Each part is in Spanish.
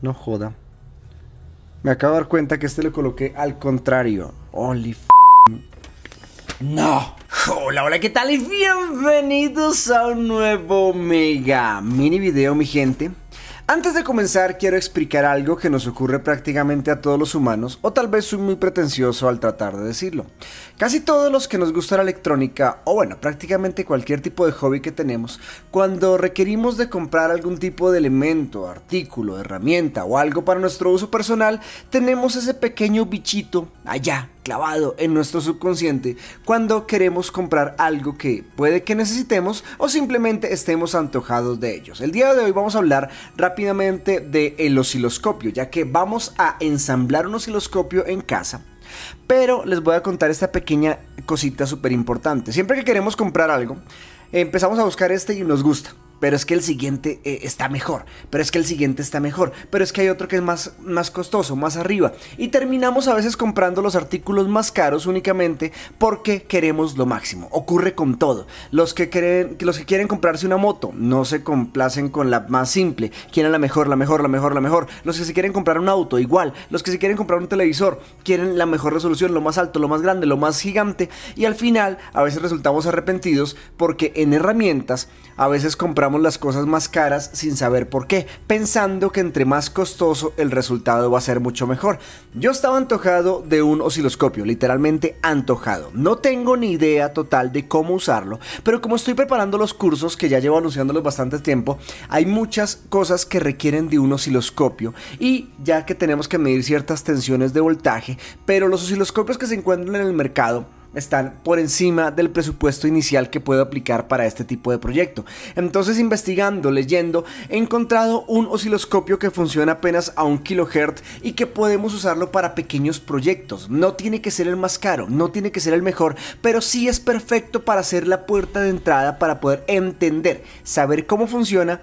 No joda. Me acabo de dar cuenta que este lo coloqué al contrario. Holy f... No. Hola, hola, ¿qué tal? Y bienvenidos a un nuevo mega mini video, mi gente. Antes de comenzar, quiero explicar algo que nos ocurre prácticamente a todos los humanos, o tal vez soy muy pretencioso al tratar de decirlo. Casi todos los que nos gusta la electrónica, o bueno, prácticamente cualquier tipo de hobby que tenemos, cuando requerimos de comprar algún tipo de elemento, artículo, herramienta o algo para nuestro uso personal, tenemos ese pequeño bichito allá, clavado en nuestro subconsciente, cuando queremos comprar algo que puede que necesitemos o simplemente estemos antojados de ellos. El día de hoy vamos a hablar rápidamente del osciloscopio, ya que vamos a ensamblar un osciloscopio en casa. Pero les voy a contar esta pequeña cosita súper importante. Siempre que queremos comprar algo, empezamos a buscar este y nos gusta. Pero es que el siguiente está mejor, pero es que el siguiente está mejor, pero es que hay otro que es más costoso, más arriba. Y terminamos a veces comprando los artículos más caros únicamente porque queremos lo máximo. Ocurre con todo. Los que quieren comprarse una moto no se complacen con la más simple, quieren la mejor, la mejor, la mejor, la mejor. Los que se quieren comprar un auto, igual. Los que se quieren comprar un televisor, quieren la mejor resolución, lo más alto, lo más grande, lo más gigante. Y al final a veces resultamos arrepentidos porque en herramientas a veces compramos las cosas más caras sin saber por qué, pensando que entre más costoso el resultado va a ser mucho mejor. Yo estaba antojado de un osciloscopio, literalmente antojado. No tengo ni idea total de cómo usarlo, pero como estoy preparando los cursos, que ya llevo anunciándolos bastante tiempo, hay muchas cosas que requieren de un osciloscopio y ya que tenemos que medir ciertas tensiones de voltaje, pero los osciloscopios que se encuentran en el mercado están por encima del presupuesto inicial que puedo aplicar para este tipo de proyecto. Entonces, investigando, leyendo, he encontrado un osciloscopio que funciona apenas a 1 kHz y que podemos usarlo para pequeños proyectos. No tiene que ser el más caro, no tiene que ser el mejor, pero sí es perfecto para ser la puerta de entrada para poder entender, saber cómo funciona.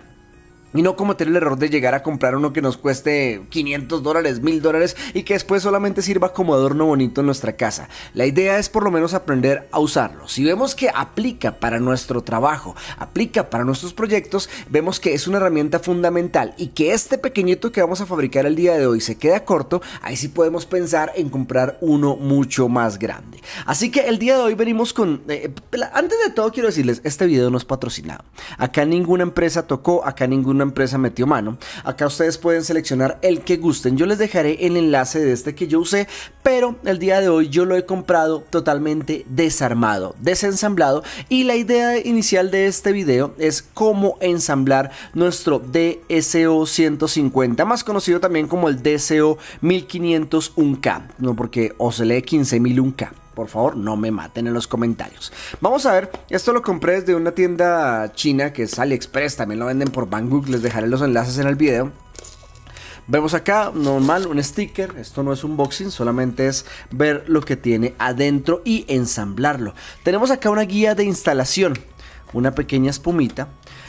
Y no cometer el error de llegar a comprar uno que nos cueste $500, $1000 y que después solamente sirva como adorno bonito en nuestra casa. La idea es por lo menos aprender a usarlo. Si vemos que aplica para nuestro trabajo, aplica para nuestros proyectos, vemos que es una herramienta fundamental y que este pequeñito que vamos a fabricar el día de hoy se queda corto, ahí sí podemos pensar en comprar uno mucho más grande. Así que el día de hoy venimos con... antes de todo quiero decirles, este video no es patrocinado. Acá ninguna empresa tocó, acá ninguna empresa metió mano. Acá ustedes pueden seleccionar el que gusten. Yo les dejaré el enlace de este que yo usé, pero el día de hoy yo lo he comprado totalmente desarmado, desensamblado, y la idea inicial de este video es cómo ensamblar nuestro DSO 150, más conocido también como el DSO 1500 1K, no porque o se lee 15000 1K. Por favor, no me maten en los comentarios. Vamos a ver, esto lo compré desde una tienda china que es AliExpress, también lo venden por Banggood, les dejaré los enlaces en el video. Vemos acá, normal, un sticker, esto no es un unboxing, solamente es ver lo que tiene adentro y ensamblarlo. Tenemos acá una guía de instalación, una pequeña espumita,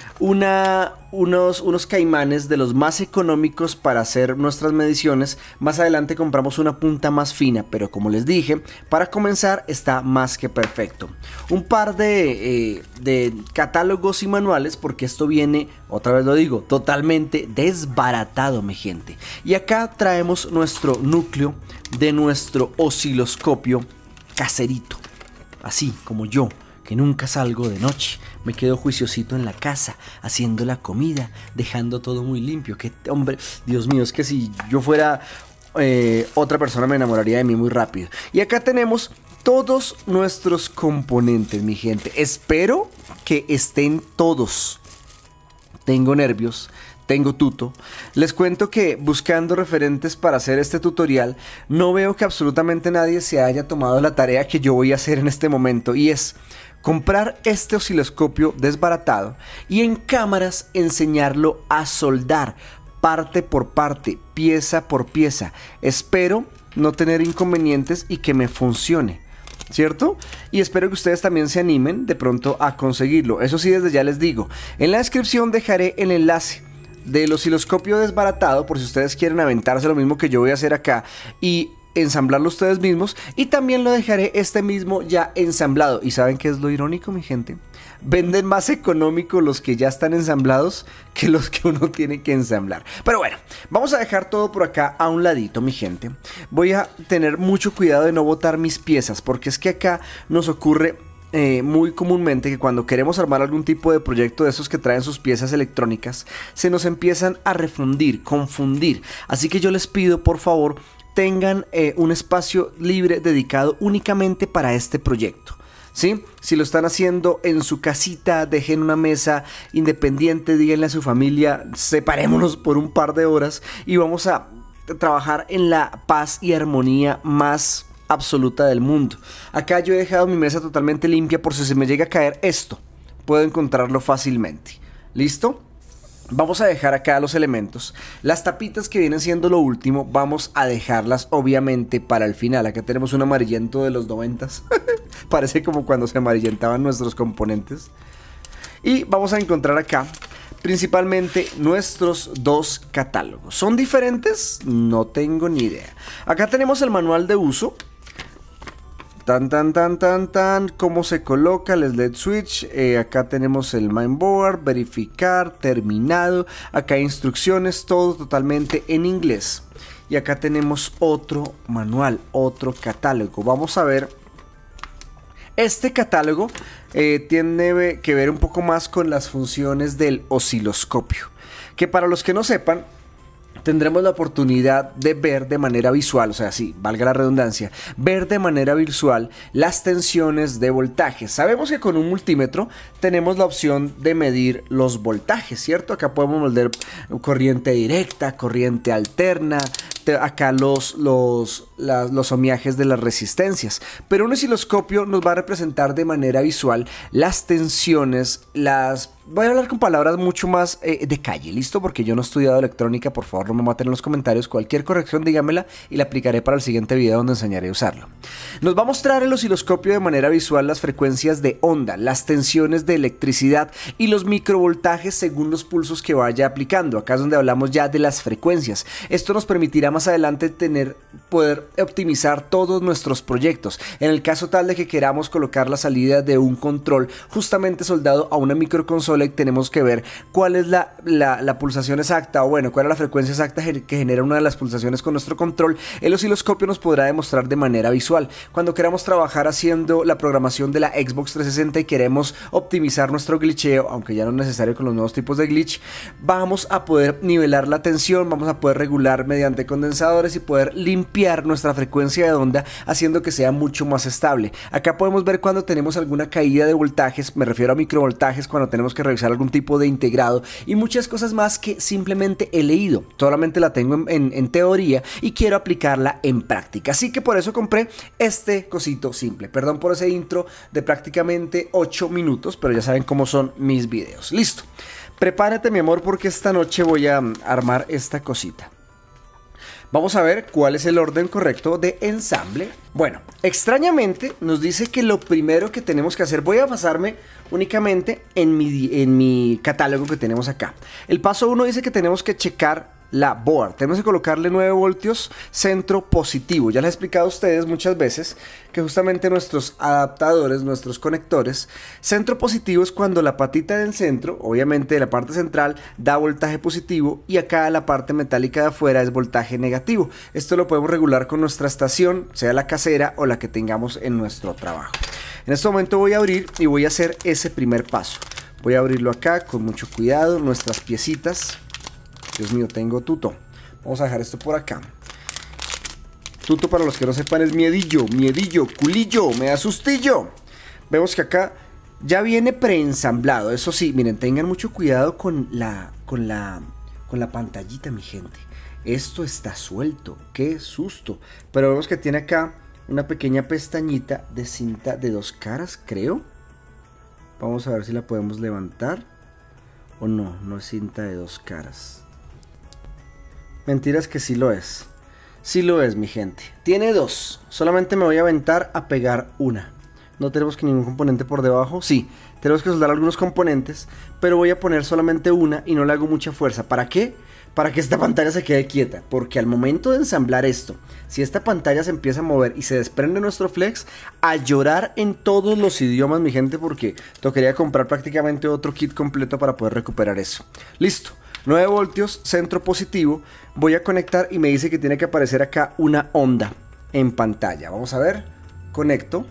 unos caimanes de los más económicos para hacer nuestras mediciones. Más adelante compramos una punta más fina, pero como les dije, para comenzar está más que perfecto. Un par de catálogos y manuales, porque esto viene, otra vez lo digo, totalmente desbaratado, mi gente. Y acá traemos nuestro núcleo de nuestro osciloscopio caserito, así como yo, que nunca salgo de noche, me quedo juiciosito en la casa, haciendo la comida, dejando todo muy limpio. Que hombre, Dios mío, es que si yo fuera otra persona me enamoraría de mí muy rápido. Y acá tenemos todos nuestros componentes, mi gente. Espero que estén todos. Tengo nervios, tengo tuto. Les cuento que buscando referentes para hacer este tutorial, no veo que absolutamente nadie se haya tomado la tarea que yo voy a hacer en este momento, y es comprar este osciloscopio desbaratado y en cámaras enseñarlo a soldar parte por parte, pieza por pieza. Espero no tener inconvenientes y que me funcione, ¿cierto? Y espero que ustedes también se animen de pronto a conseguirlo. Eso sí, desde ya les digo, en la descripción dejaré el enlace del osciloscopio desbaratado por si ustedes quieren aventarse lo mismo que yo voy a hacer acá y ensamblarlo ustedes mismos, y también lo dejaré este mismo ya ensamblado. ¿Y saben qué es lo irónico, mi gente? venden más económico los que ya están ensamblados que los que uno tiene que ensamblar. Pero bueno, vamos a dejar todo por acá a un ladito, mi gente. Voy a tener mucho cuidado de no botar mis piezas, porque es que acá nos ocurre muy comúnmente que cuando queremos armar algún tipo de proyecto de esos que traen sus piezas electrónicas, se nos empiezan a refundir, confundir. Así que yo les pido, por favor, tengan un espacio libre dedicado únicamente para este proyecto. ¿Sí? Si lo están haciendo en su casita, dejen una mesa independiente, díganle a su familia, separémonos por un par de horas y vamos a trabajar en la paz y armonía más absoluta del mundo. Acá yo he dejado mi mesa totalmente limpia por si se me llega a caer esto, puedo encontrarlo fácilmente. ¿Listo? Vamos a dejar acá los elementos. Las tapitas que vienen siendo lo último, vamos a dejarlas obviamente para el final. Acá tenemos un amarillento de los 90s. Parece como cuando se amarillentaban nuestros componentes. Y vamos a encontrar acá principalmente nuestros dos catálogos. ¿Son diferentes? No tengo ni idea. Acá tenemos el manual de uso. Cómo se coloca el LED switch. Acá tenemos el mainboard, verificar, terminado. Acá hay instrucciones, todo totalmente en inglés. Y acá tenemos otro manual, otro catálogo. Vamos a ver. Este catálogo tiene que ver un poco más con las funciones del osciloscopio, que para los que no sepan, tendremos la oportunidad de ver de manera visual, o sea, sí, valga la redundancia, ver de manera visual las tensiones de voltaje. Sabemos que con un multímetro tenemos la opción de medir los voltajes, ¿cierto? Acá podemos medir corriente directa, corriente alterna, acá los ohmiajes de las resistencias. Pero un osciloscopio nos va a representar de manera visual las tensiones, voy a hablar con palabras mucho más de calle, ¿listo? Porque yo no he estudiado electrónica, por favor no me maten en los comentarios. Cualquier corrección dígamela y la aplicaré para el siguiente video donde enseñaré a usarlo. Nos va a mostrar el osciloscopio de manera visual las frecuencias de onda, las tensiones de electricidad y los microvoltajes según los pulsos que vaya aplicando. Acá es donde hablamos ya de las frecuencias. Esto nos permitirá más adelante poder optimizar todos nuestros proyectos. En el caso tal de que queramos colocar la salida de un control justamente soldado a una microconsola, y tenemos que ver cuál es la pulsación exacta, o bueno, cuál es la frecuencia exacta que genera una de las pulsaciones con nuestro control. El osciloscopio nos podrá demostrar de manera visual. Cuando queramos trabajar haciendo la programación de la Xbox 360 y queremos optimizar nuestro glitcheo, aunque ya no es necesario con los nuevos tipos de glitch, vamos a poder nivelar la tensión, vamos a poder regular mediante condensadores y poder limpiar nuestra frecuencia de onda, haciendo que sea mucho más estable. Acá podemos ver cuando tenemos alguna caída de voltajes, me refiero a microvoltajes, cuando tenemos que revisar algún tipo de integrado y muchas cosas más que simplemente he leído, solamente la tengo en teoría y quiero aplicarla en práctica. Así que por eso compré este cosito simple. Perdón por ese intro de prácticamente 8 minutos, pero ya saben cómo son mis videos. Listo, prepárate mi amor, porque esta noche voy a armar esta cosita. Vamos a ver cuál es el orden correcto de ensamble. Bueno, extrañamente nos dice que lo primero que tenemos que hacer, voy a basarme únicamente en mi catálogo que tenemos acá. El paso 1 dice que tenemos que checar la board, tenemos que colocarle 9 voltios centro positivo. Ya les he explicado a ustedes muchas veces que justamente nuestros adaptadores, nuestros conectores, centro positivo es cuando la patita del centro, obviamente de la parte central, da voltaje positivo y acá la parte metálica de afuera es voltaje negativo. Esto lo podemos regular con nuestra estación, sea la casera o la que tengamos en nuestro trabajo. En este momento voy a abrir y voy a hacer ese primer paso. Voy a abrirlo acá con mucho cuidado, nuestras piecitas. Dios mío, tengo tuto. Vamos a dejar esto por acá. Tuto, para los que no sepan, es miedillo, culillo, me da sustillo. Vemos que acá ya viene preensamblado. Eso sí, miren, tengan mucho cuidado con la pantallita, mi gente. Esto está suelto, qué susto. Pero vemos que tiene acá una pequeña pestañita de cinta de 2 caras, creo. Vamos a ver si la podemos levantar. O no, no es cinta de 2 caras. Mentiras que sí lo es. Sí lo es, mi gente. Tiene 2. Solamente me voy a aventar a pegar una. No tenemos que ningún componente por debajo. Sí, tenemos que soldar algunos componentes, pero voy a poner solamente una y no le hago mucha fuerza. ¿Para qué? para que esta pantalla se quede quieta, porque al momento de ensamblar esto, si esta pantalla se empieza a mover y se desprende nuestro flex, a llorar en todos los idiomas, mi gente, porque tocaría comprar prácticamente otro kit completo para poder recuperar eso. Listo, 9 voltios, centro positivo. Voy a conectar y me dice que tiene que aparecer acá una onda en pantalla. Vamos a ver, conecto.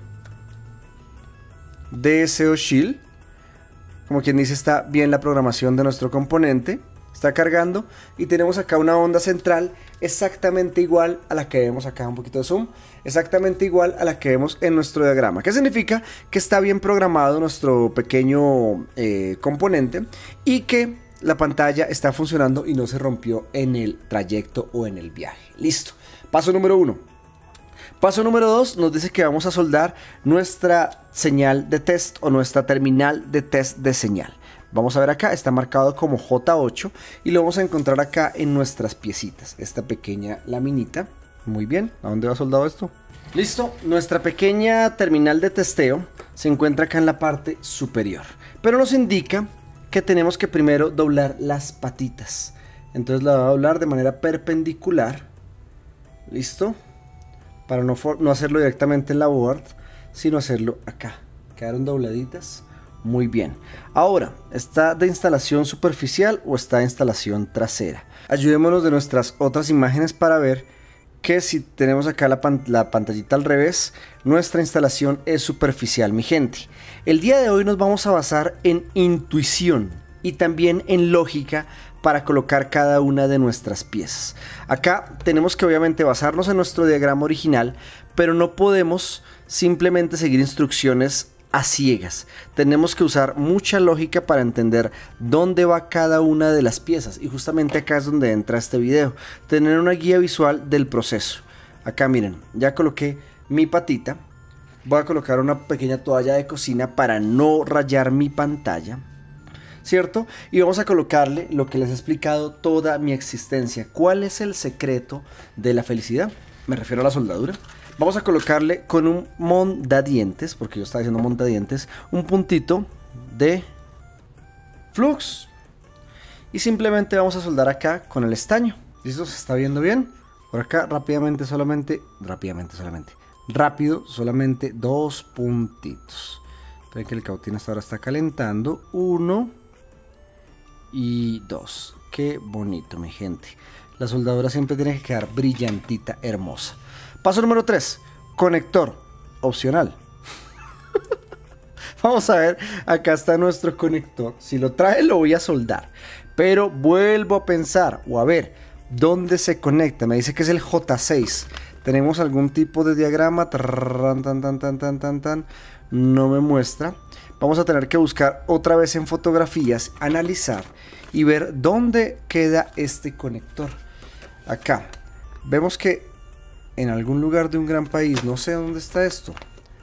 DSO Shield. Como quien dice, está bien la programación de nuestro componente. Está cargando y tenemos acá una onda central exactamente igual a la que vemos acá, un poquito de zoom, exactamente igual a la que vemos en nuestro diagrama. ¿Qué significa? Que está bien programado nuestro pequeño componente y que la pantalla está funcionando y no se rompió en el trayecto o en el viaje. Listo. Paso número 1. Paso número 2 nos dice que vamos a soldar nuestra señal de test o nuestra terminal de test de señal. Vamos a ver acá, está marcado como J8 y lo vamos a encontrar acá en nuestras piecitas, esta pequeña laminita. Muy bien, ¿a dónde va soldado esto? Listo, nuestra pequeña terminal de testeo se encuentra acá en la parte superior, pero nos indica que tenemos que primero doblar las patitas. Entonces la voy a doblar de manera perpendicular. Listo, para no hacerlo directamente en la board, sino hacerlo acá. Quedaron dobladitas. Muy bien. Ahora, ¿está de instalación superficial o está de instalación trasera? Ayudémonos de nuestras otras imágenes para ver que si tenemos acá la pantallita al revés, nuestra instalación es superficial, mi gente. El día de hoy nos vamos a basar en intuición y también en lógica para colocar cada una de nuestras piezas. Acá tenemos que obviamente basarnos en nuestro diagrama original, pero no podemos simplemente seguir instrucciones a ciegas. Tenemos que usar mucha lógica para entender dónde va cada una de las piezas, y justamente acá es donde entra este video, tener una guía visual del proceso. Acá miren, ya coloqué mi patita, voy a colocar una pequeña toalla de cocina para no rayar mi pantalla, ¿cierto? Y vamos a colocarle lo que les he explicado toda mi existencia. ¿Cuál es el secreto de la felicidad? Me refiero a la soldadura. Vamos a colocarle con un mondadientes, porque yo estaba diciendo mondadientes, un puntito de flux. Y simplemente vamos a soldar acá con el estaño. ¿Listo? ¿Se está viendo bien? Por acá rápido, solamente 2 puntitos. Ven que el cautín hasta ahora está calentando. 1 y 2. Qué bonito, mi gente. La soldadura siempre tiene que quedar brillantita, hermosa. Paso número 3, conector opcional. Vamos a ver, acá está nuestro conector. Si lo trae lo voy a soldar, pero vuelvo a pensar o a ver dónde se conecta. Me dice que es el J6. ¿Tenemos algún tipo de diagrama? No me muestra. Vamos a tener que buscar otra vez en fotografías, analizar y ver dónde queda este conector. Acá vemos que en algún lugar de un gran país, no sé dónde está esto.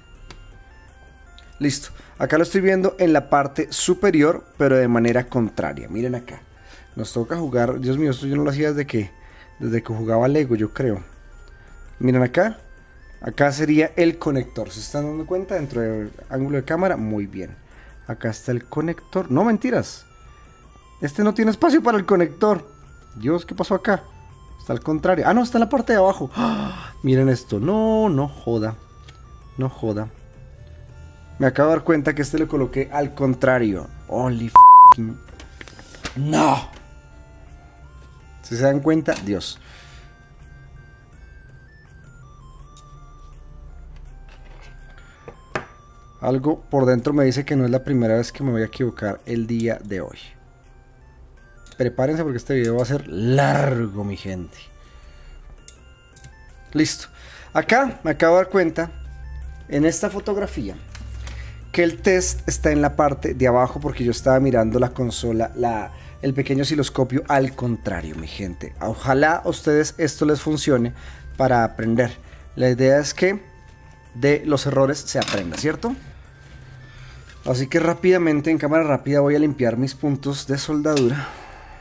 Listo, acá lo estoy viendo en la parte superior, pero de manera contraria. Miren acá, nos toca jugar. Dios mío, esto yo no lo hacía desde que jugaba Lego, yo creo. Miren acá, acá sería el conector. ¿Se están dando cuenta? Dentro del ángulo de cámara, muy bien. Acá está el conector. No, mentiras, este no tiene espacio para el conector. Dios, ¿qué pasó acá? Está al contrario. Ah, no, está en la parte de abajo. ¡Ah! Miren esto. No, no joda. No joda. Me acabo de dar cuenta que este lo coloqué al contrario. Holy f***ing... No. Si se dan cuenta, Dios. Algo por dentro me dice que no es la primera vez que me voy a equivocar el día de hoy. Prepárense porque este video va a ser largo, mi gente. Listo. Acá me acabo de dar cuenta, en esta fotografía, que el test está en la parte de abajo porque yo estaba mirando la consola, el pequeño osciloscopio al contrario, mi gente. Ojalá a ustedes esto les funcione para aprender. La idea es que de los errores se aprenda, ¿cierto? Así que rápidamente, en cámara rápida, voy a limpiar mis puntos de soldadura.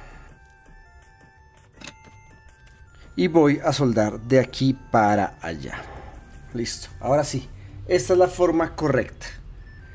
Y voy a soldar de aquí para allá. Listo, ahora sí, esta es la forma correcta.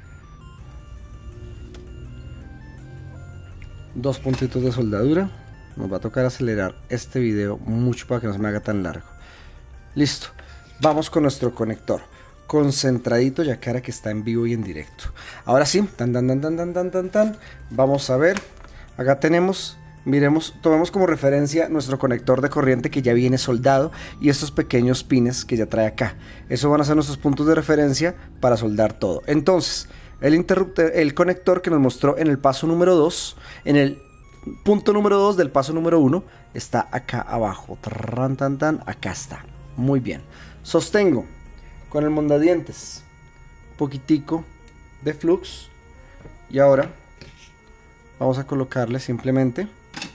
2 puntitos de soldadura. Nos va a tocar acelerar este video mucho para que no se me haga tan largo. Listo. Vamos con nuestro conector. Concentradito ya que ahora que está en vivo y en directo. Ahora sí. Vamos a ver. Acá tenemos... Miremos, tomemos como referencia nuestro conector de corriente que ya viene soldado y estos pequeños pines que ya trae acá. Eso van a ser nuestros puntos de referencia para soldar todo. Entonces, el conector que nos mostró en el paso número 2, en el punto número 2 del paso número 1, está acá abajo. Acá está. Muy bien. Sostengo con el mondadientes un poquitico de flux y ahora vamos a colocarle simplemente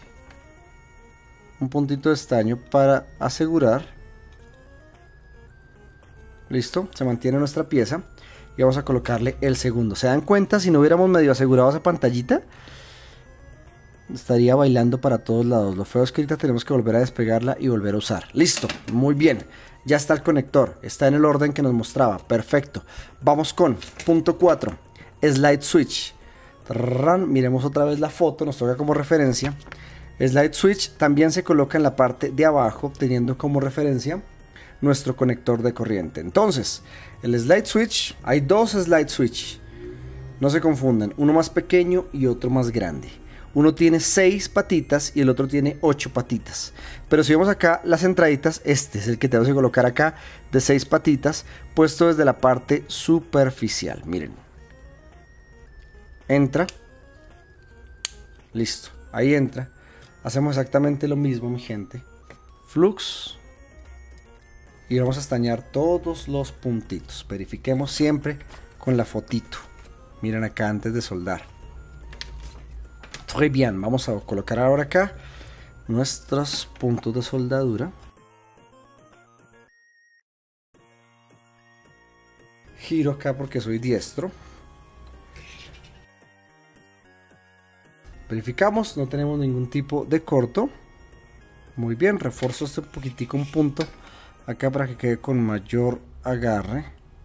un puntito de estaño para asegurar. Listo, se mantiene nuestra pieza y vamos a colocarle el segundo. ¿Se dan cuenta? Si no hubiéramos medio asegurado esa pantallita, estaría bailando para todos lados. Lo feo es que ahorita tenemos que volver a despegarla y volver a usar. Listo, muy bien. Ya está el conector, está en el orden que nos mostraba. Perfecto. Vamos con punto 4, slide switch. Miremos otra vez la foto, nos toca como referencia. Slide switch también se coloca en la parte de abajo, teniendo como referencia nuestro conector de corriente. Entonces, el slide switch, hay dos slide switch. No se confundan, uno más pequeño y otro más grande. Uno tiene 6 patitas y el otro tiene 8 patitas. Pero si vemos acá las entraditas, este es el que tenemos que colocar acá de 6 patitas, puesto desde la parte superficial. Miren. Entra. Listo, ahí entra. Hacemos exactamente lo mismo, mi gente. Flux. Y vamos a estañar todos los puntitos. Verifiquemos siempre con la fotito. Miren acá antes de soldar. Muy bien, vamos a colocar ahora acá nuestros puntos de soldadura. Giro acá porque soy diestro. Verificamos, no tenemos ningún tipo de corto. Muy bien, refuerzo este poquitico un punto acá para que quede con mayor agarre.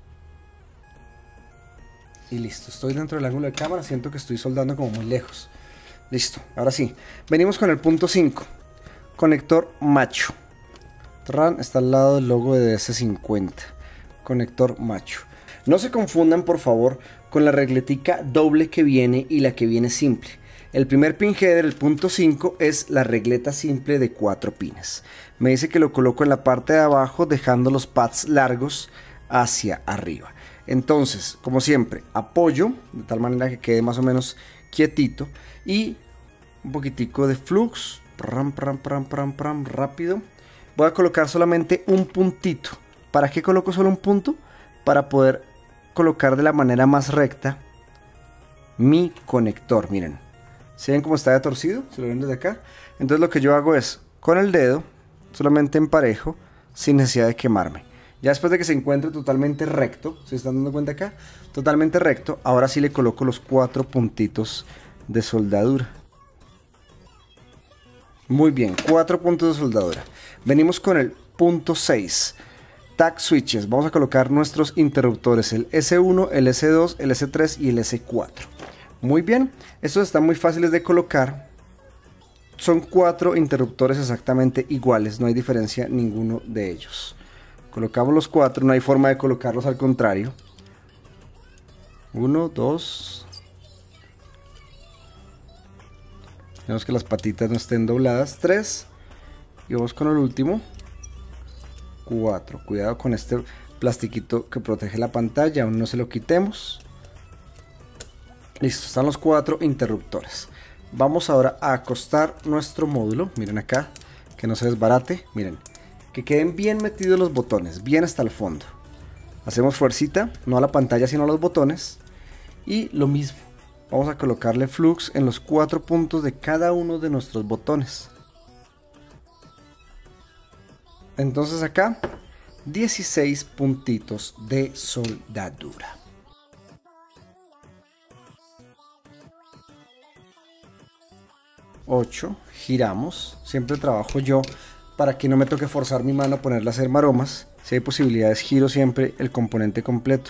Y listo, estoy dentro del ángulo de cámara, siento que estoy soldando como muy lejos. Listo, ahora sí, venimos con el punto 5, conector macho. Está al lado del logo de DS50, conector macho. No se confundan por favor con la regletica doble que viene y la que viene simple. El primer pin header, el punto 5, es la regleta simple de 4 pines. Me dice que lo coloco en la parte de abajo dejando los pads largos hacia arriba. Entonces, como siempre, apoyo de tal manera que quede más o menos quietito y un poquitico de flux, rápido. Voy a colocar solamente un puntito. ¿Para qué coloco solo un punto? Para poder colocar de la manera más recta mi conector, miren. ¿Se ven cómo está de torcido? ¿Se lo ven desde acá? Entonces lo que yo hago es, con el dedo, solamente emparejo, sin necesidad de quemarme. Ya después de que se encuentre totalmente recto, ¿se están dando cuenta acá? Totalmente recto, ahora sí le coloco los 4 puntitos de soldadura. Muy bien, 4 puntos de soldadura. Venimos con el punto 6. Tag switches. Vamos a colocar nuestros interruptores, el S1, el S2, el S3 y el S4. Muy bien, estos están muy fáciles de colocar. Son 4 interruptores exactamente iguales, no hay diferencia ninguno de ellos. Colocamos los 4, no hay forma de colocarlos al contrario. 1, 2. Tenemos que las patitas no estén dobladas. 3. Y vamos con el último. 4. Cuidado con este plastiquito que protege la pantalla, aún no se lo quitemos. Listo, están los 4 interruptores. Vamos ahora a acostar nuestro módulo. Miren acá, que no se desbarate. Miren, que queden bien metidos los botones, bien hasta el fondo. Hacemos fuercita, no a la pantalla sino a los botones. Y lo mismo, vamos a colocarle flux en los 4 puntos de cada uno de nuestros botones. Entonces acá, 16 puntitos de soldadura. Giramos, siempre trabajo yo para que no me toque forzar mi mano a ponerle a hacer maromas. Si hay posibilidades, giro siempre el componente completo.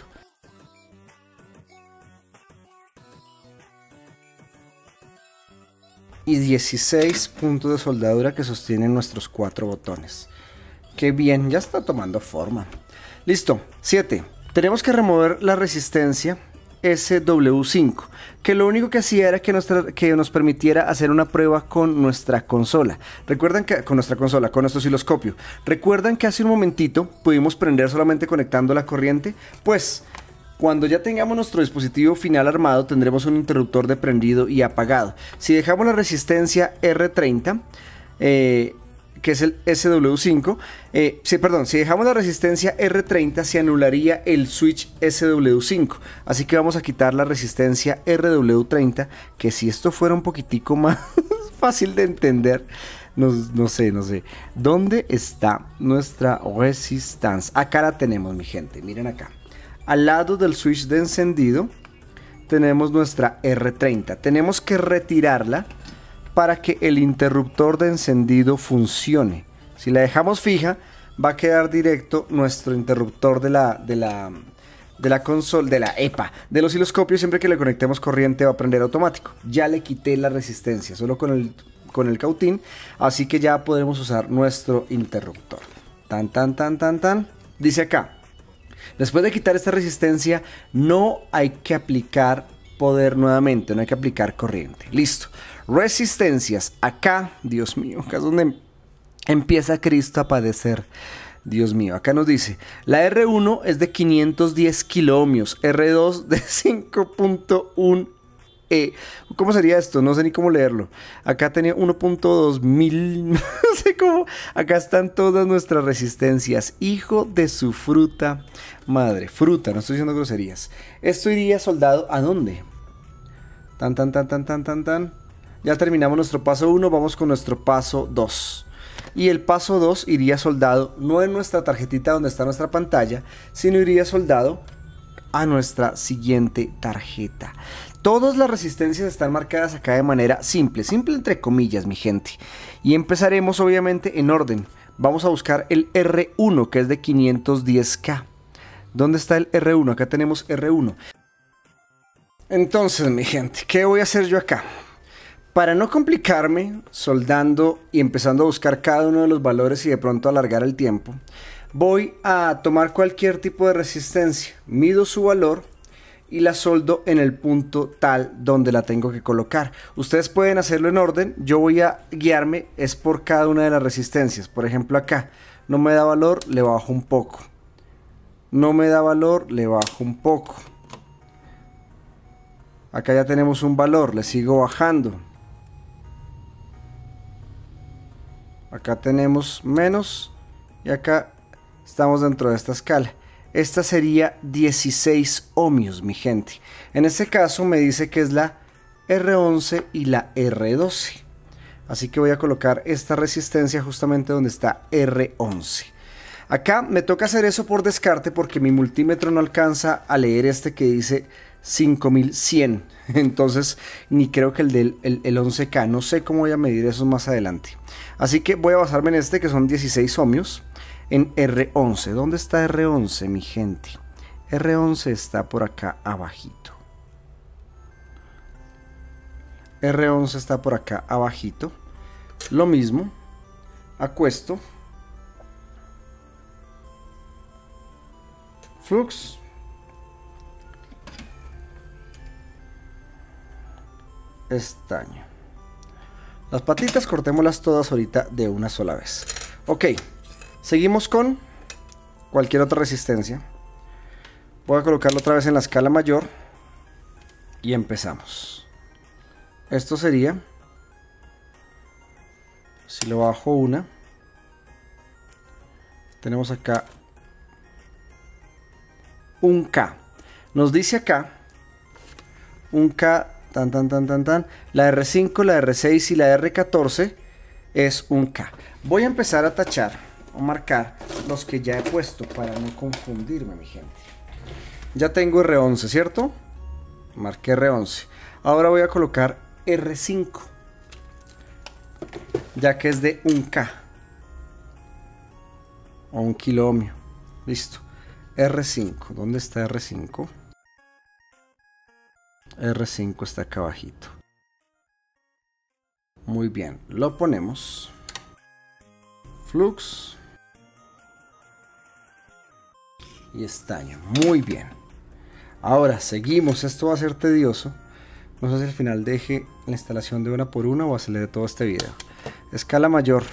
y 16 puntos de soldadura que sostienen nuestros 4 botones. Qué bien, ya está tomando forma. Listo. 7. Tenemos que remover la resistencia SW5, que lo único que hacía era que nos permitiera hacer una prueba con nuestra consola. Recuerdan que con nuestro osciloscopio. ¿Recuerdan que hace un momentito pudimos prender solamente conectando la corriente? Pues cuando ya tengamos nuestro dispositivo final armado, tendremos un interruptor de prendido y apagado. Si dejamos la resistencia R30, que es el SW5, si dejamos la resistencia R30, se anularía el switch SW5. Así que vamos a quitar la resistencia RW30, que si esto fuera un poquitico más fácil de entender, no sé. ¿Dónde está nuestra resistance? Acá la tenemos, mi gente, miren acá. Al lado del switch de encendido tenemos nuestra R30. Tenemos que retirarla para que el interruptor de encendido funcione. Si la dejamos fija, va a quedar directo nuestro interruptor de la consola, de la EPA, del osciloscopio. Siempre que le conectemos corriente va a prender automático. Ya le quité la resistencia, solo con el cautín, así que ya podremos usar nuestro interruptor. Tan. Dice acá, después de quitar esta resistencia, no hay que aplicar poder nuevamente, no hay que aplicar corriente. Listo. Resistencias. Acá, Dios mío, acá es donde empieza Cristo a padecer. Dios mío, acá nos dice, la R1 es de 510 kiloohmios, R2 de 5.1 E. ¿Cómo sería esto? No sé ni cómo leerlo. Acá tenía 1.2 mil, no sé cómo. Acá están todas nuestras resistencias. Hijo de su fruta madre. Fruta, no estoy diciendo groserías. Esto iría soldado ¿a dónde? Tan. Ya terminamos nuestro paso 1, vamos con nuestro paso 2. Y el paso 2 iría soldado no en nuestra tarjetita donde está nuestra pantalla, sino iría soldado a nuestra siguiente tarjeta. Todas las resistencias están marcadas acá de manera simple entre comillas, mi gente. Y empezaremos obviamente en orden. Vamos a buscar el R1, que es de 510K. ¿Dónde está el R1? Acá tenemos R1. Entonces, mi gente, ¿qué voy a hacer yo acá? Para no complicarme soldando y empezando a buscar cada uno de los valores y de pronto alargar el tiempo, voy a tomar cualquier tipo de resistencia, mido su valor y la soldo en el punto tal donde la tengo que colocar. Ustedes pueden hacerlo en orden, yo voy a guiarme es por cada una de las resistencias. Por ejemplo acá, no me da valor, le bajo un poco. No me da valor, le bajo un poco. Acá ya tenemos un valor, le sigo bajando. Acá tenemos menos y acá estamos dentro de esta escala. Esta sería 16 ohmios, mi gente. En este caso me dice que es la R11 y la R12. Así que voy a colocar esta resistencia justamente donde está R11. Acá me toca hacer eso por descarte porque mi multímetro no alcanza a leer este que dice 5100. Entonces ni creo que el del el 11K. No sé cómo voy a medir eso más adelante. Así que voy a basarme en este que son 16 ohmios. En R11. ¿Dónde está R11, mi gente? R11 está por acá abajito. R11 está por acá abajito. Lo mismo. Acuesto. Flux. Estaño. Las patitas cortémoslas todas ahorita de una sola vez. Ok. Seguimos con cualquier otra resistencia. Voy a colocarlo otra vez en la escala mayor. Y empezamos. Esto sería, si lo bajo una, tenemos acá un K. Nos dice acá un K, la R5, la R6 y la R14 es un K. Voy a empezar a tachar o marcar los que ya he puesto para no confundirme, mi gente. Ya tengo R11, ¿cierto? Marqué R11. Ahora voy a colocar R5, ya que es de 1K o 1 kiloohmio. Listo. R5, ¿dónde está R5? R5 está acá abajito. Muy bien, lo ponemos. Flux. Y estaño. Muy bien. Ahora seguimos. Esto va a ser tedioso. No sé si al final deje la instalación de una por una o acelere todo este video. Escala mayor.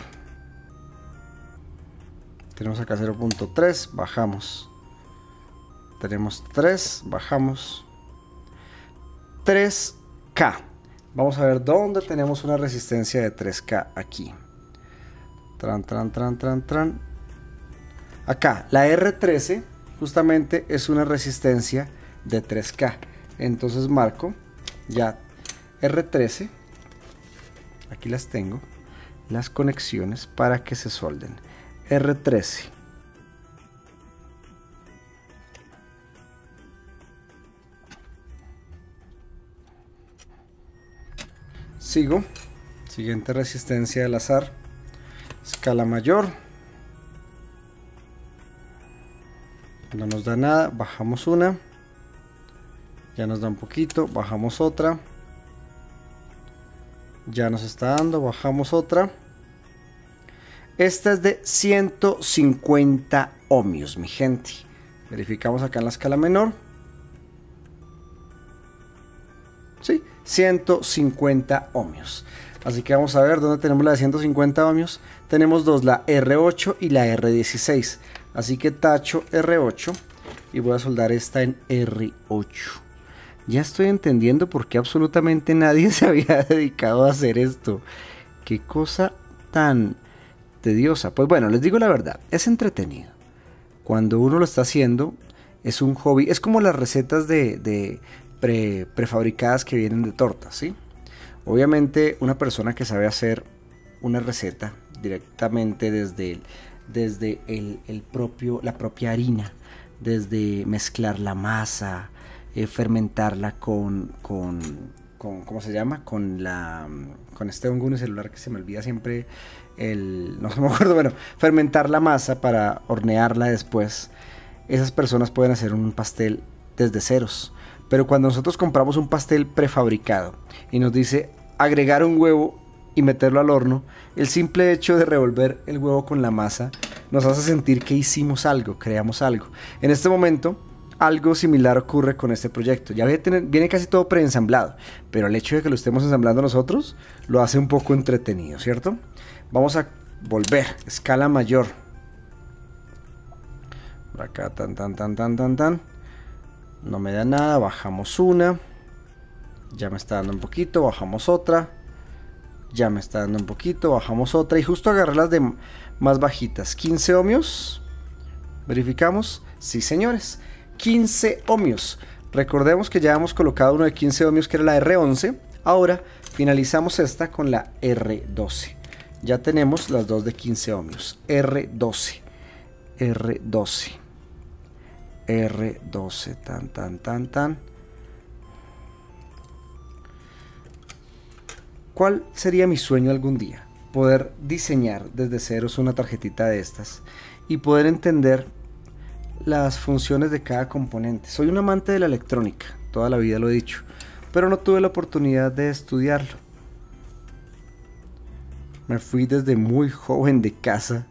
Tenemos acá 0.3. Bajamos. Tenemos 3. Bajamos. 3K. Vamos a ver dónde tenemos una resistencia de 3K aquí. Tran. Acá, la R13 justamente es una resistencia de 3K. Entonces marco ya R13. Aquí las tengo. Las conexiones para que se solden. R13. Sigo. Siguiente resistencia del azar. Escala mayor. No nos da nada. Bajamos una. Ya nos da un poquito. Bajamos otra. Ya nos está dando. Bajamos otra. Esta es de 150 ohmios, mi gente. Verificamos acá en la escala menor. Sí, 150 ohmios. Así que vamos a ver dónde tenemos la de 150 ohmios. Tenemos dos, la R8 y la R16. Así que tacho R8 y voy a soldar esta en R8. Ya estoy entendiendo por qué absolutamente nadie se había dedicado a hacer esto. Qué cosa tan tediosa. Pues bueno, les digo la verdad, es entretenido. Cuando uno lo está haciendo, es un hobby. Es como las recetas prefabricadas que vienen de tortas, ¿sí? Obviamente una persona que sabe hacer una receta directamente desde la propia harina, desde mezclar la masa, fermentarla con ¿cómo se llama? Con este hongo unicelular que se me olvida siempre, no se me acuerdo, bueno, fermentar la masa para hornearla después. Esas personas pueden hacer un pastel desde ceros. Pero cuando nosotros compramos un pastel prefabricado y nos dice agregar un huevo y meterlo al horno, el simple hecho de revolver el huevo con la masa nos hace sentir que hicimos algo, creamos algo. En este momento, algo similar ocurre con este proyecto. Ya viene casi todo preensamblado, pero el hecho de que lo estemos ensamblando nosotros lo hace un poco entretenido, ¿cierto? Vamos a volver, escala mayor. Por acá, tan. No me da nada, bajamos una. Ya me está dando un poquito, bajamos otra. Ya me está dando un poquito, bajamos otra. Y justo agarré las de más bajitas. 15 ohmios. Verificamos. Sí, señores. 15 ohmios. Recordemos que ya hemos colocado uno de 15 ohmios que era la R11. Ahora finalizamos esta con la R12. Ya tenemos las dos de 15 ohmios. R12. R12, tan. ¿Cuál sería mi sueño algún día? Poder diseñar desde ceros una tarjetita de estas y poder entender las funciones de cada componente. Soy un amante de la electrónica, toda la vida lo he dicho, pero no tuve la oportunidad de estudiarlo. Me fui desde muy joven de casa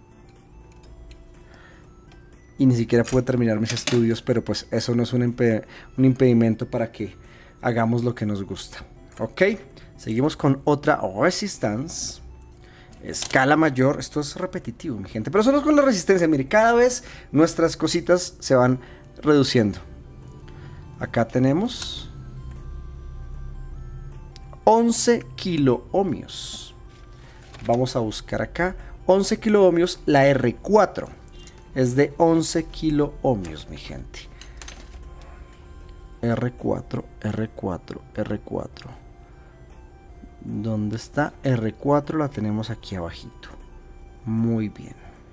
y ni siquiera pude terminar mis estudios, pero pues eso no es un impedimento para que hagamos lo que nos gusta. Ok, seguimos con otra resistance. Escala mayor, esto es repetitivo, mi gente, pero solo con la resistencia. Mire, cada vez nuestras cositas se van reduciendo. Acá tenemos 11 kiloohmios. Vamos a buscar acá 11 kiloohmios, la R4. Es de 11 kiloohmios, mi gente. R4. ¿Dónde está? R4 la tenemos aquí abajito. Muy bien.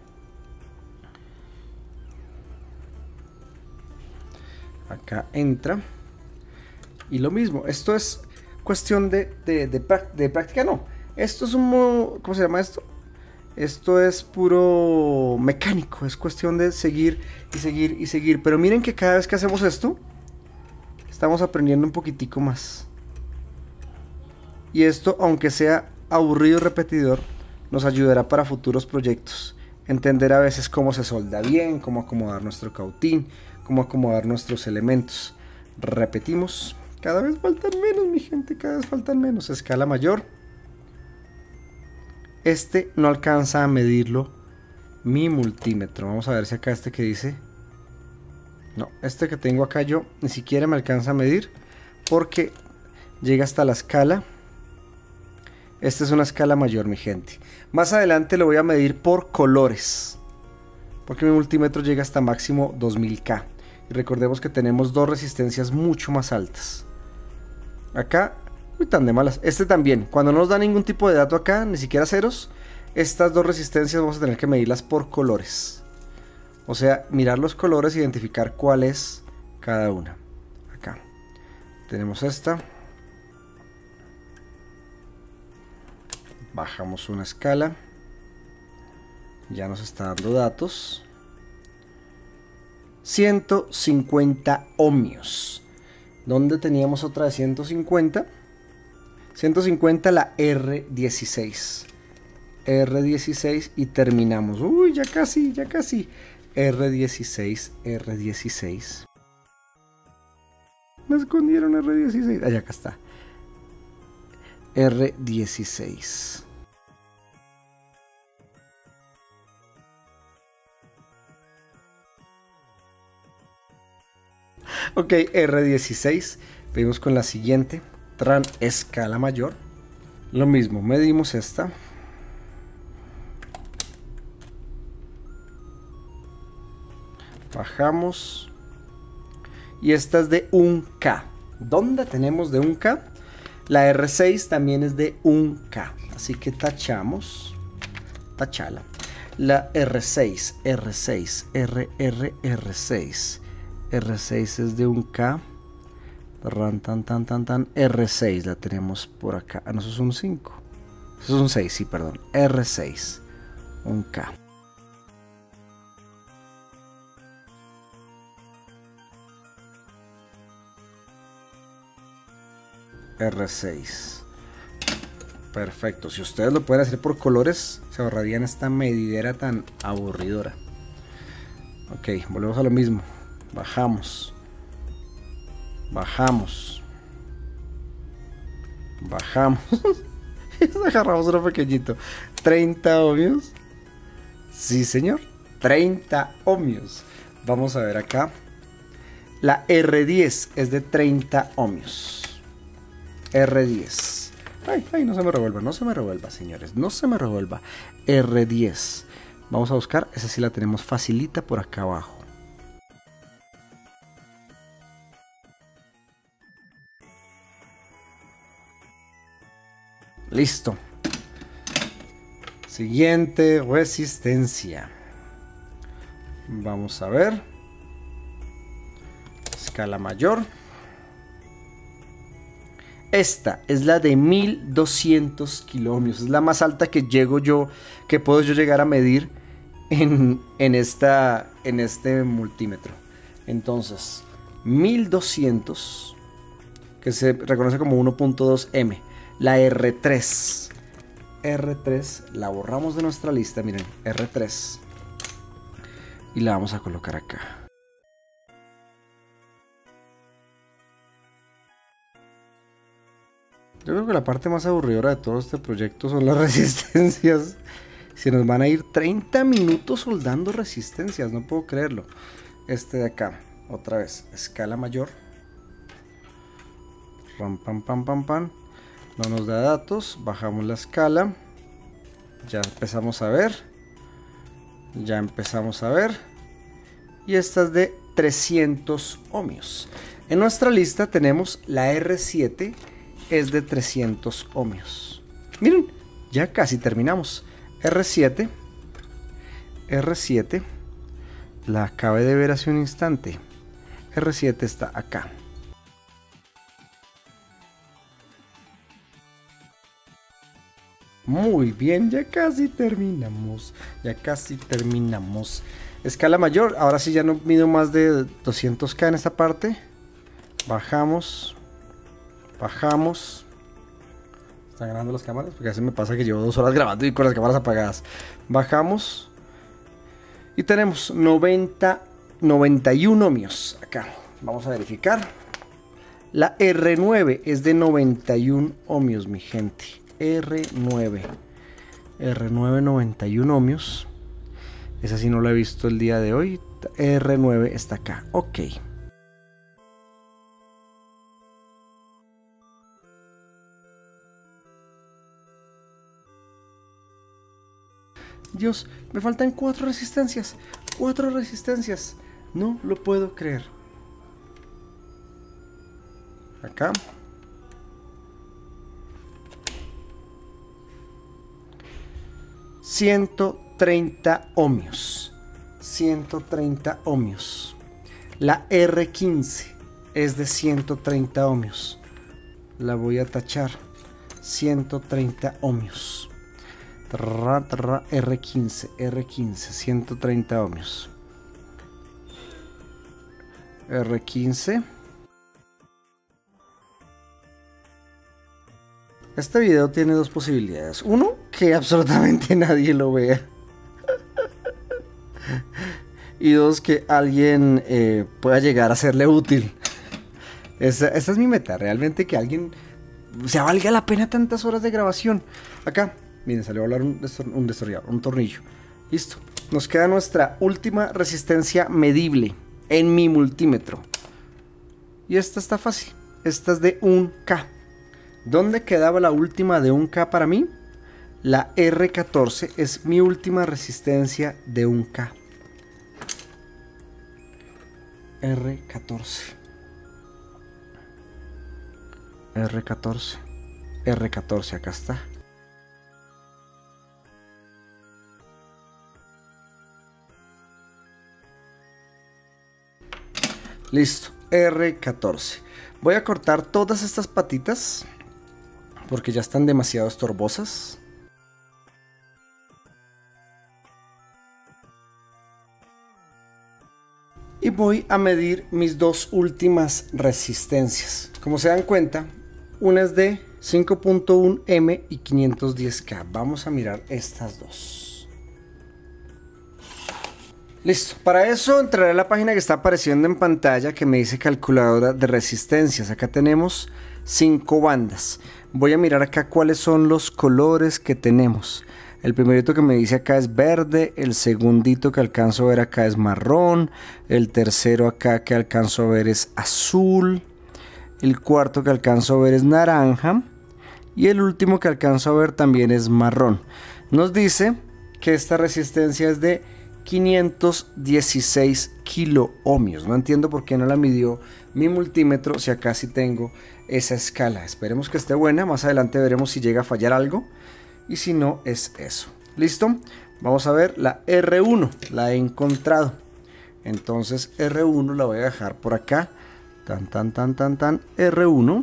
Acá entra. Y lo mismo, esto es cuestión de práctica, no. Esto es un... ¿Cómo se llama esto? Esto es puro mecánico, es cuestión de seguir y seguir y seguir. Pero miren que cada vez que hacemos esto, estamos aprendiendo un poquitico más. Y esto, aunque sea aburrido y repetidor, nos ayudará para futuros proyectos. Entender a veces cómo se solda bien, cómo acomodar nuestro cautín, cómo acomodar nuestros elementos. Repetimos, cada vez faltan menos, mi gente, cada vez faltan menos. Escala mayor. Este no alcanza a medirlo mi multímetro. Vamos a ver si acá este que dice... No, este que tengo acá yo ni siquiera me alcanza a medir porque llega hasta la escala. Esta es una escala mayor, mi gente. Más adelante lo voy a medir por colores, porque mi multímetro llega hasta máximo 2000K. Y recordemos que tenemos dos resistencias mucho más altas. Acá, uy, tan de malas. Este también, cuando no nos da ningún tipo de dato acá, ni siquiera ceros, estas dos resistencias vamos a tener que medirlas por colores. O sea, mirar los colores e identificar cuál es cada una. Acá tenemos esta. Bajamos una escala. Ya nos está dando datos. 150 ohmios. ¿Dónde teníamos otra de 150? 150 la R16. R16 y terminamos. Uy, ya casi, ya casi. R16, R16. Me escondieron R16. Allá acá está. R16. Ok, R16. Pedimos con la siguiente. Tran escala mayor. Lo mismo, medimos esta. Bajamos. Y esta es de 1K. ¿Dónde tenemos de 1K? La R6 también es de 1K. Así que tachamos. Tachala. La R6, R6, R6. R6 es de 1K. R6 la tenemos por acá. Ah, no, eso es un 5. Eso es un 6, sí, perdón. R6, 1K. R6. Perfecto. Si ustedes lo pueden hacer por colores, se ahorrarían esta medidera tan aburridora. Ok, volvemos a lo mismo. Bajamos. Bajamos. Bajamos. Agarramos uno pequeñito. 30 ohmios. Sí, señor. 30 ohmios. Vamos a ver acá. La R10 es de 30 ohmios. R10. Ay, no se me revuelva, no se me revuelva, señores, no se me revuelva. R10. Vamos a buscar, esa sí la tenemos facilita por acá abajo. Listo. Siguiente resistencia. Vamos a ver. Escala mayor. Esta es la de 1200 kiloohmios. Es la más alta que llego yo, que puedo yo llegar a medir en este multímetro. Entonces, 1200, que se reconoce como 1.2 M. La R3. R3 la borramos de nuestra lista, miren, R3. Y la vamos a colocar acá. Yo creo que la parte más aburridora de todo este proyecto son las resistencias. Se nos van a ir 30 minutos soldando resistencias, no puedo creerlo. Este de acá, otra vez, escala mayor. Ram, pam, pam, pam, pam. No nos da datos, bajamos la escala. Ya empezamos a ver. Ya empezamos a ver. Y esta es de 300 ohmios. En nuestra lista tenemos la R7. Es de 300 ohmios. Miren, ya casi terminamos. R7. R7. La acabé de ver hace un instante. R7 está acá. Muy bien, ya casi terminamos. Ya casi terminamos. Escala mayor. Ahora sí ya no mido más de 200K en esta parte. Bajamos. Bajamos. ¿Están grabando las cámaras? Porque a veces me pasa que llevo 2 horas grabando y con las cámaras apagadas. Bajamos. Y tenemos 91 ohmios acá. Vamos a verificar. La R9 es de 91 ohmios, mi gente. R9. R9 91 ohmios. Esa sí no la he visto el día de hoy. R9 está acá. Ok. Dios, me faltan 4 resistencias. 4 resistencias. No lo puedo creer. Acá. $130 ohmios. 130 ohmios. La R15 es de 130 ohmios. La voy a tachar. 130 ohmios. R15, 130 ohmios. R15. Este video tiene 2 posibilidades. Uno, que absolutamente nadie lo vea. Y 2, que alguien pueda llegar a serle útil. Esa es mi meta, realmente que alguien... O sea, valga la pena tantas horas de grabación. Acá. Miren, salió a hablar un destornillador, un tornillo. Listo. Nos queda nuestra última resistencia medible en mi multímetro. Y esta está fácil. Esta es de 1K. ¿Dónde quedaba la última de 1K para mí? La R14 es mi última resistencia de 1K. R14. R14. R14, acá está. Listo, R14. Voy a cortar todas estas patitas porque ya están demasiado estorbosas. Y voy a medir mis 2 últimas resistencias. Como se dan cuenta, una es de 5.1 M y 510K. Vamos a mirar estas dos. Listo, para eso entraré a la página que está apareciendo en pantalla que me dice calculadora de resistencias. Acá tenemos 5 bandas. Voy a mirar acá cuáles son los colores que tenemos. El primerito que me dice acá es verde, el segundito que alcanzo a ver acá es marrón, el tercero acá que alcanzo a ver es azul, el cuarto que alcanzo a ver es naranja y el último que alcanzo a ver también es marrón. Nos dice que esta resistencia es de 516 kilo ohmios. No entiendo por qué no la midió mi multímetro si acá sí tengo esa escala. Esperemos que esté buena. Más adelante veremos si llega a fallar algo. Y si no, es eso. ¿Listo? Vamos a ver la R1. La he encontrado. Entonces R1 la voy a dejar por acá. Tan, tan, tan, tan, tan. R1.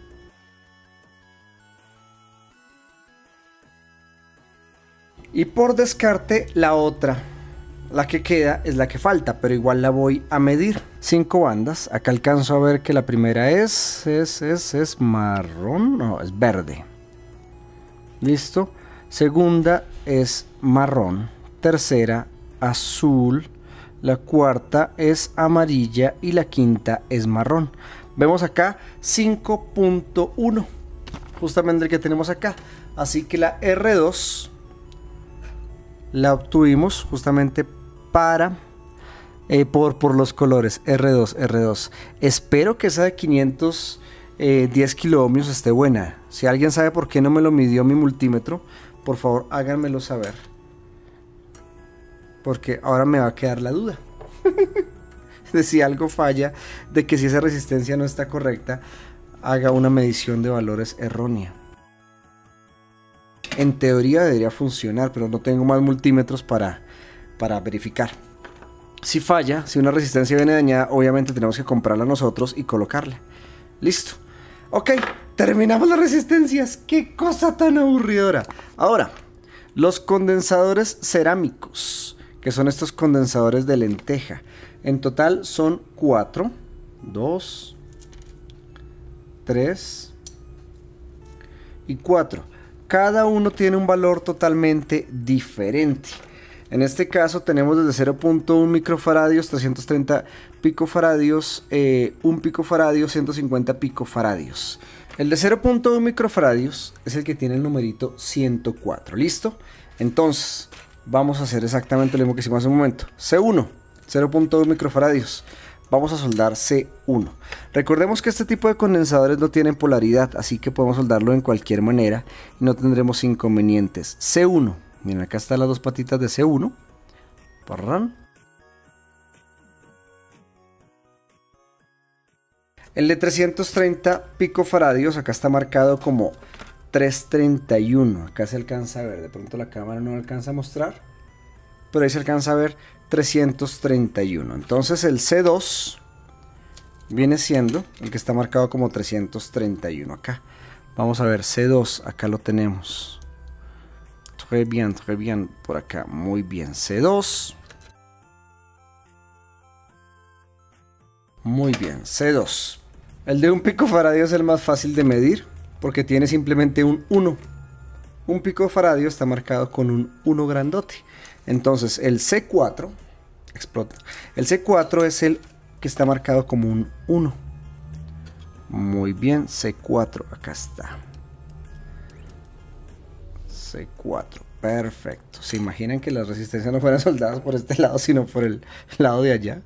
Y por descarte la otra. La que queda es la que falta, pero igual la voy a medir. 5 bandas. Acá alcanzo a ver que la primera es marrón. No, es verde. Listo. Segunda es marrón. Tercera, azul. La cuarta es amarilla. Y la quinta es marrón. Vemos acá 5.1. Justamente el que tenemos acá. Así que la R2 la obtuvimos justamente para por los colores. R2. Espero que esa de 510 kilo ohmios esté buena. Si alguien sabe por qué no me lo midió mi multímetro, por favor háganmelo saber, porque ahora me va a quedar la duda de si algo falla, de que si esa resistencia no está correcta, haga una medición de valores errónea. En teoría debería funcionar, pero no tengo más multímetros para verificar. Si falla, si una resistencia viene dañada, obviamente tenemos que comprarla nosotros y colocarla. Listo. Ok, terminamos las resistencias. ¡Qué cosa tan aburridora! Ahora, los condensadores cerámicos, que son estos condensadores de lenteja. En total son 4, 2, 3 y 4. Cada uno tiene un valor totalmente diferente. En este caso tenemos desde 0.1 microfaradios, 330 picofaradios, 1 picofaradio, 150 picofaradios. El de 0.1 microfaradios es el que tiene el numerito 104. ¿Listo? Entonces, vamos a hacer exactamente lo mismo que hicimos hace un momento. C1, 0.1 microfaradios. Vamos a soldar C1. Recordemos que este tipo de condensadores no tienen polaridad, así que podemos soldarlo en cualquier manera y no tendremos inconvenientes. C1. Miren, acá están las dos patitas de C1. Parrán. El de 330 picofaradios, acá está marcado como 331. Acá se alcanza a ver, de pronto la cámara no alcanza a mostrar, pero ahí se alcanza a ver 331. Entonces el C2 viene siendo el que está marcado como 331 acá. Vamos a ver C2, acá lo tenemos. Très bien, por acá, muy bien. C2. Muy bien, C2. El de 1 picofaradio es el más fácil de medir porque tiene simplemente un 1. Un picofaradio está marcado con un 1 grandote. Entonces el C4 explota. El C4 es el que está marcado como un 1. Muy bien, C4, acá está. C4, perfecto. ¿Se imaginan que las resistencias no fueran soldadas por este lado, sino por el lado de allá?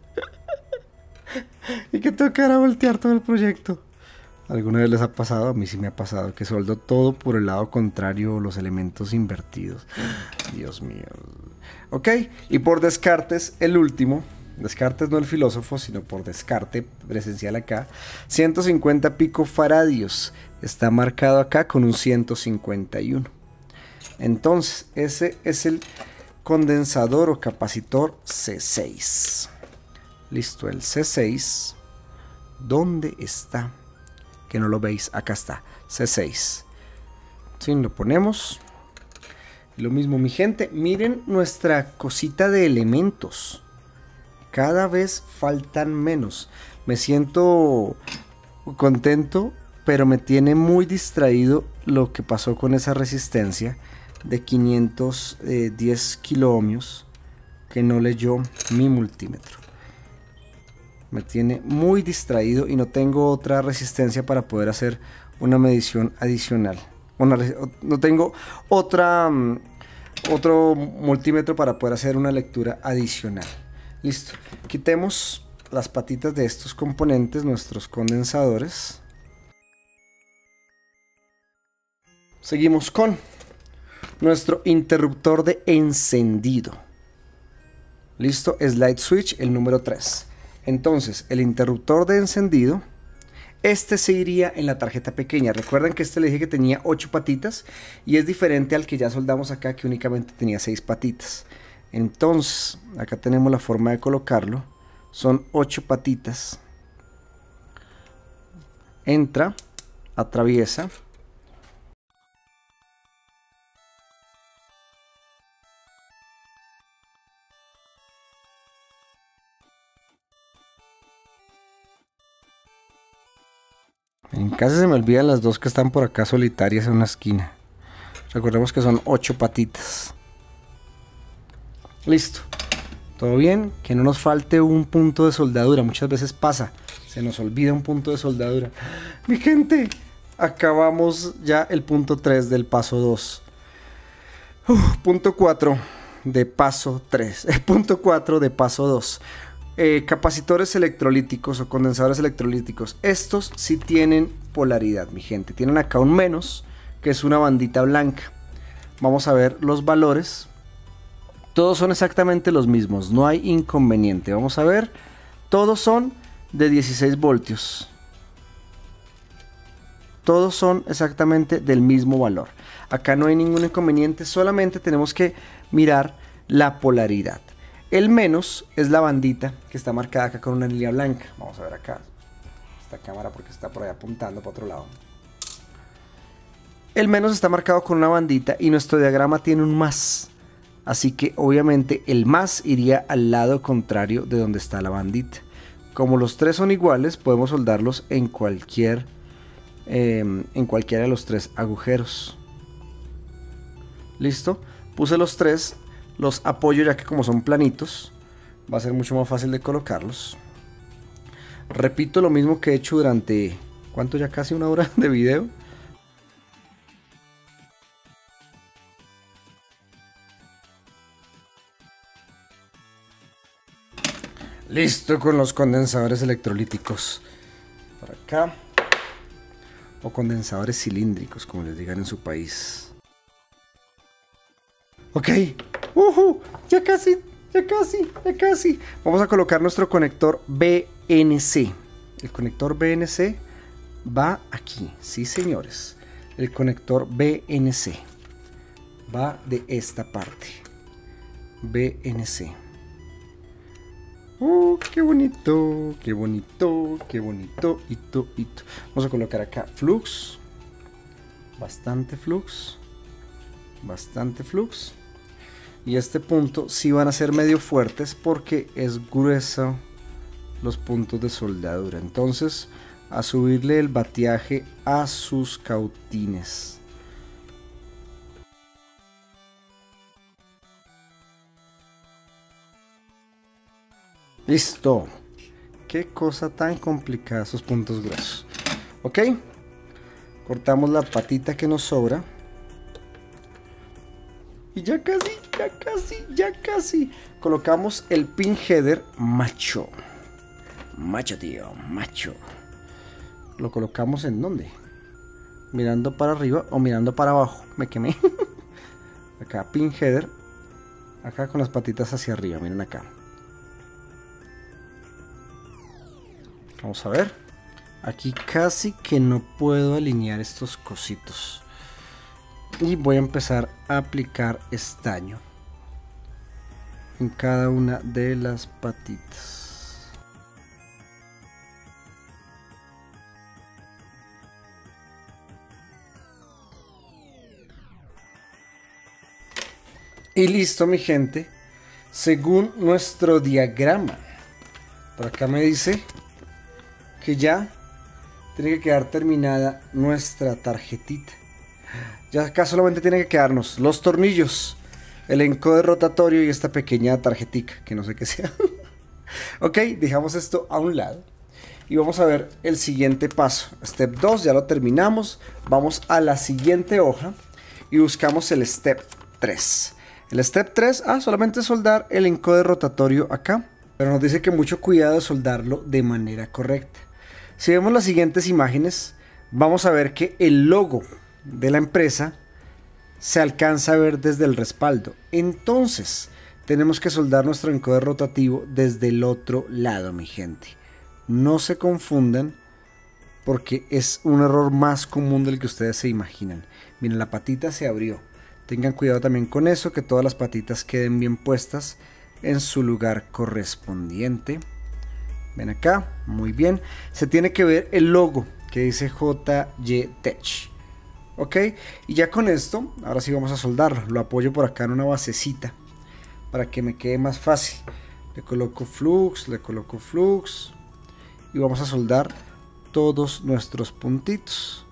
Y que tocara voltear todo el proyecto. ¿Alguna vez les ha pasado? A mí sí me ha pasado que soldo todo por el lado contrario o los elementos invertidos. Dios mío. Ok, y por descartes, el último. Descartes no el filósofo, sino por descarte presencial acá. 150 picofaradios. Está marcado acá con un 151. Entonces, ese es el condensador o capacitor C6. Listo, el C6. ¿Dónde está? Que no lo veis, acá está, C6. Sí, lo ponemos. Lo mismo, mi gente, miren nuestra cosita de elementos. Cada vez faltan menos. Me siento contento, pero me tiene muy distraído lo que pasó con esa resistencia de 510 kiloohmios que no leyó mi multímetro. Me tiene muy distraído y no tengo otra resistencia para poder hacer una medición adicional. No tengo otro multímetro para poder hacer una lectura adicional. Listo. Quitemos las patitas de estos componentes, nuestros condensadores. Seguimos con nuestro interruptor de encendido. Listo, slide switch, el número 3. Entonces, el interruptor de encendido, este se iría en la tarjeta pequeña. Recuerden que este le dije que tenía 8 patitas y es diferente al que ya soldamos acá, que únicamente tenía 6 patitas. Entonces, acá tenemos la forma de colocarlo. Son 8 patitas. Entra, atraviesa. En casa se me olvidan las dos que están por acá solitarias en una esquina. Recordemos que son 8 patitas. Listo. ¿Todo bien? Que no nos falte un punto de soldadura. Muchas veces pasa. Se nos olvida un punto de soldadura. Mi gente, acabamos ya el punto 3 del paso 2. Punto 4 de paso 3. Punto 4 de paso 2. Capacitores electrolíticos o condensadores electrolíticos. Estos sí tienen polaridad, mi gente. Tienen acá un menos, que es una bandita blanca. Vamos a ver los valores. Todos son exactamente los mismos, no hay inconveniente. Vamos a ver, todos son de 16 voltios. Todos son exactamente del mismo valor. Acá no hay ningún inconveniente, solamente tenemos que mirar la polaridad. El menos es la bandita que está marcada acá con una línea blanca. Vamos a ver acá esta cámara porque está por ahí apuntando para otro lado. El menos está marcado con una bandita y nuestro diagrama tiene un más. Así que obviamente el más iría al lado contrario de donde está la bandita. Como los tres son iguales, podemos soldarlos en cualquier en cualquiera de los 3 agujeros. Listo, puse los 3, los apoyo ya que como son planitos va a ser mucho más fácil de colocarlos. Repito lo mismo que he hecho durante, ¿cuánto? Ya casi 1 hora de video. Listo con los condensadores electrolíticos. Por acá. O condensadores cilíndricos, como les digan en su país. Ok. Ya casi, ya casi, ya casi. Vamos a colocar nuestro conector BNC. El conector BNC va aquí. Sí, señores. El conector BNC va de esta parte. BNC. Qué bonito, qué bonito, qué bonito. Vamos a colocar acá flux. Bastante flux. Bastante flux. Y este punto sí van a ser medio fuertes porque es grueso los puntos de soldadura. Entonces, a subirle el bateaje a sus cautines. Listo. Qué cosa tan complicada esos puntos gruesos. Ok. Cortamos la patita que nos sobra. Y ya casi, ya casi, ya casi. Colocamos el pin header macho. Macho, tío, macho. ¿Lo colocamos en dónde? ¿Mirando para arriba o mirando para abajo? Me quemé. Acá, pin header. Acá con las patitas hacia arriba, miren acá. Vamos a ver. Aquí casi que no puedo alinear estos cositos. Y voy a empezar a aplicar estaño en cada una de las patitas. Y listo, mi gente. Según nuestro diagrama. Por acá me dice que ya tiene que quedar terminada nuestra tarjetita. Ya acá solamente tiene que quedarnos los tornillos, el encoder rotatorio y esta pequeña tarjetica, que no sé qué sea. Ok, dejamos esto a un lado. Y vamos a ver el siguiente paso. Step 2, ya lo terminamos. Vamos a la siguiente hoja y buscamos el Step 3. El Step 3, solamente soldar el encoder rotatorio acá. Pero nos dice que mucho cuidado de soldarlo de manera correcta. Si vemos las siguientes imágenes, vamos a ver que el logo de la empresa se alcanza a ver desde el respaldo. Entonces tenemos que soldar nuestro encoder rotativo desde el otro lado, mi gente. No se confundan porque es un error más común del que ustedes se imaginan. Miren, la patita se abrió. Tengan cuidado también con eso, que todas las patitas queden bien puestas en su lugar correspondiente. Ven acá, muy bien. Se tiene que ver el logo que dice JY Tech. Ok, y ya con esto, ahora sí vamos a soldarlo. Lo apoyo por acá en una basecita para que me quede más fácil. Le coloco flux y vamos a soldar todos nuestros puntitos.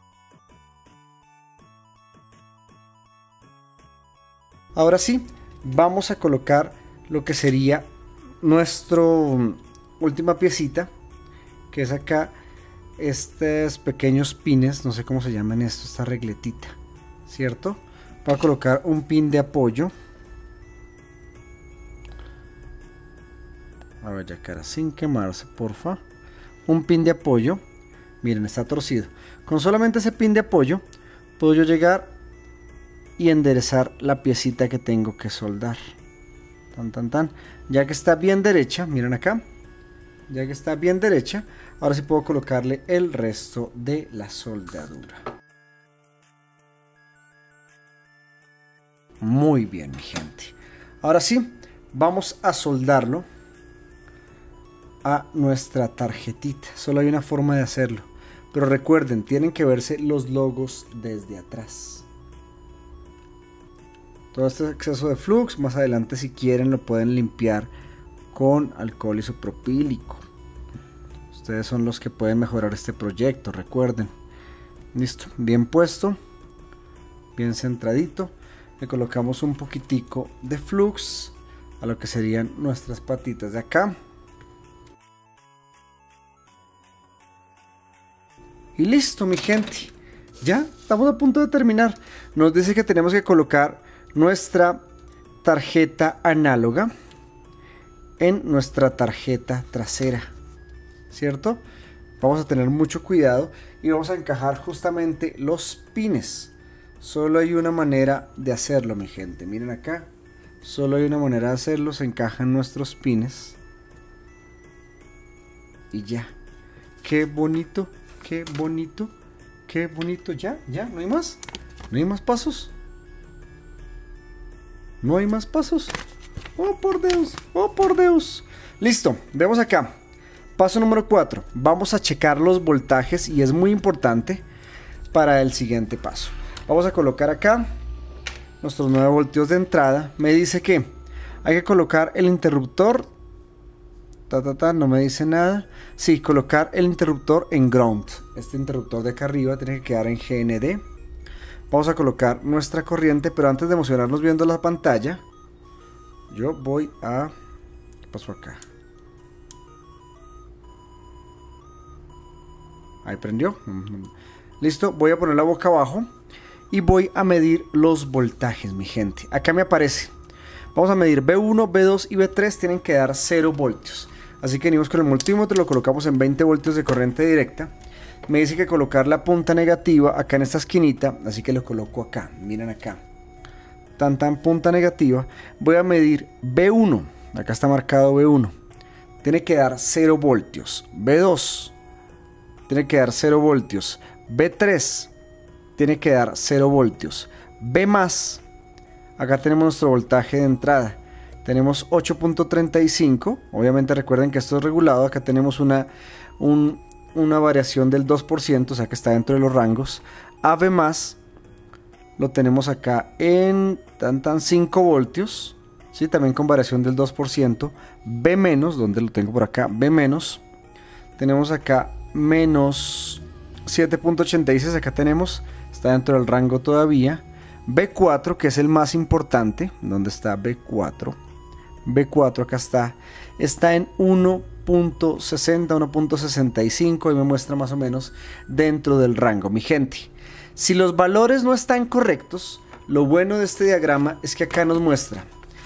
Ahora sí, vamos a colocar lo que sería nuestra última piecita, que es acá. Estos pequeños pines, no sé cómo se llaman esto, esta regletita, ¿cierto? Voy a colocar un pin de apoyo. A ver, ya cara, sin quemarse, porfa. Un pin de apoyo. Miren, está torcido. Con solamente ese pin de apoyo puedo yo llegar y enderezar la piecita que tengo que soldar. Ya que está bien derecha, miren acá. Ya que está bien derecha, ahora sí puedo colocarle el resto de la soldadura. Muy bien, mi gente. Ahora sí, vamos a soldarlo a nuestra tarjetita. Solo hay una forma de hacerlo. Pero recuerden, tienen que verse los logos desde atrás. Todo este exceso de flux, más adelante si quieren lo pueden limpiar con alcohol isopropílico. Ustedes son los que pueden mejorar este proyecto, recuerden. Listo, bien puesto, bien centradito. Le colocamos un poquitico de flux a lo que serían nuestras patitas de acá. Y listo, mi gente. Ya estamos a punto de terminar. Nos dice que tenemos que colocar nuestra tarjeta análoga en nuestra tarjeta trasera, ¿cierto? Vamos a tener mucho cuidado y vamos a encajar justamente los pines. Solo hay una manera de hacerlo, mi gente. Miren acá. Solo hay una manera de hacerlo. Se encajan nuestros pines. Y ya. Qué bonito. Qué bonito. Qué bonito. Ya. ¿No hay más? ¿No hay más pasos? ¿No hay más pasos? ¡Oh, por Dios! ¡Oh, por Dios! Listo. Vemos acá. Paso número 4. Vamos a checar los voltajes y es muy importante para el siguiente paso. Vamos a colocar acá nuestros 9 voltios de entrada. Me dice que hay que colocar el interruptor. No me dice nada. Sí, colocar el interruptor en ground. Este interruptor de acá arriba tiene que quedar en GND. Vamos a colocar nuestra corriente, pero antes de emocionarnos viendo la pantalla, yo voy a... ¿Qué pasó acá? Ahí prendió. Listo, voy a poner la boca abajo y voy a medir los voltajes, mi gente. Acá me aparece. Vamos a medir B1, B2 y B3 tienen que dar 0 voltios. Así que venimos con el multímetro, lo colocamos en 20 voltios de corriente directa. Me dice que colocar la punta negativa acá en esta esquinita, así que lo coloco acá. Miren acá. Tan punta negativa. Voy a medir B1. Acá está marcado B1. Tiene que dar 0 voltios. B2 tiene que dar 0 voltios. B3 tiene que dar 0 voltios. B más, acá tenemos nuestro voltaje de entrada. Tenemos 8.35. Obviamente recuerden que esto es regulado. Acá tenemos una variación del 2%, o sea que está dentro de los rangos. AB más lo tenemos acá en 5 voltios. ¿Sí? También con variación del 2%. B menos, donde lo tengo por acá, B menos. Tenemos acá menos 7.86, acá tenemos, está dentro del rango todavía. B4, que es el más importante, ¿dónde está B4? B4 acá está en 1.60, 1.65, y me muestra más o menos dentro del rango, mi gente. Si los valores no están correctos, lo bueno de este diagrama es que acá nos muestra.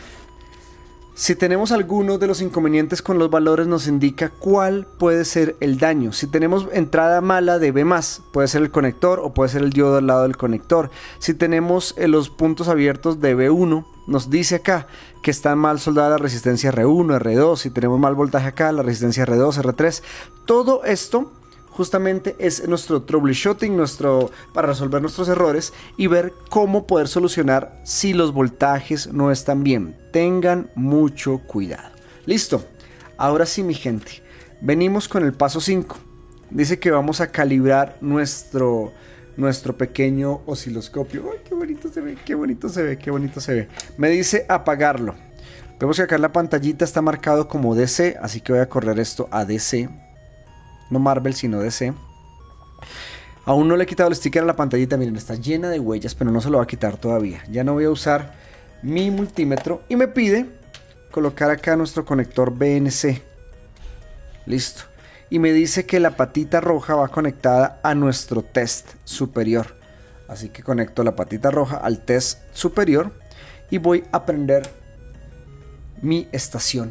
Si tenemos alguno de los inconvenientes con los valores, nos indica cuál puede ser el daño. Si tenemos entrada mala de B+, puede ser el conector o puede ser el diodo al lado del conector. Si tenemos los puntos abiertos de B1, nos dice acá que está mal soldada la resistencia R1, R2. Si tenemos mal voltaje acá, la resistencia R2, R3. Todo esto justamente es nuestro troubleshooting, para resolver nuestros errores y ver cómo poder solucionar si los voltajes no están bien. Tengan mucho cuidado. Listo. Ahora sí, mi gente. Venimos con el paso 5. Dice que vamos a calibrar nuestro pequeño osciloscopio. ¡Ay, qué bonito se ve! ¡Qué bonito se ve! ¡Qué bonito se ve! Me dice apagarlo. Vemos que acá en la pantallita está marcado como DC, así que voy a correr esto a DC. No Marvel, sino DC. Aún no le he quitado el sticker a la pantallita. Miren, está llena de huellas, pero no se lo va a quitar todavía. Ya no voy a usar mi multímetro. Y me pide colocar acá nuestro conector BNC. Listo. Y me dice que la patita roja va conectada a nuestro test superior. Así que conecto la patita roja al test superior. Y voy a prender mi estación.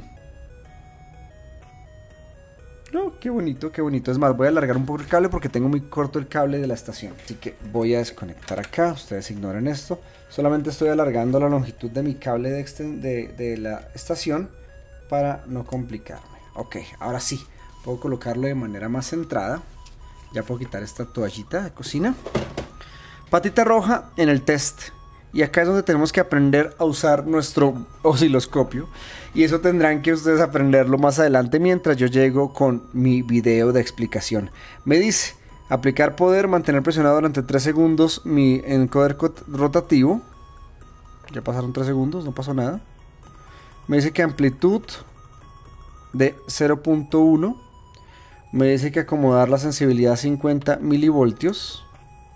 No, qué bonito, qué bonito. Es más, voy a alargar un poco el cable porque tengo muy corto el cable de la estación. Así que voy a desconectar acá. Ustedes ignoren esto. Solamente estoy alargando la longitud de mi cable de la estación para no complicarme. Ok, ahora sí. Puedo colocarlo de manera más centrada. Ya puedo quitar esta toallita de cocina. Patita roja en el test. Y acá es donde tenemos que aprender a usar nuestro osciloscopio. Y eso tendrán que ustedes aprenderlo más adelante mientras yo llego con mi video de explicación. Me dice, aplicar poder, mantener presionado durante 3 segundos mi encoder rotativo. Ya pasaron 3 segundos, no pasó nada. Me dice que amplitud de 0.1. Me dice que acomodar la sensibilidad a 50 milivoltios.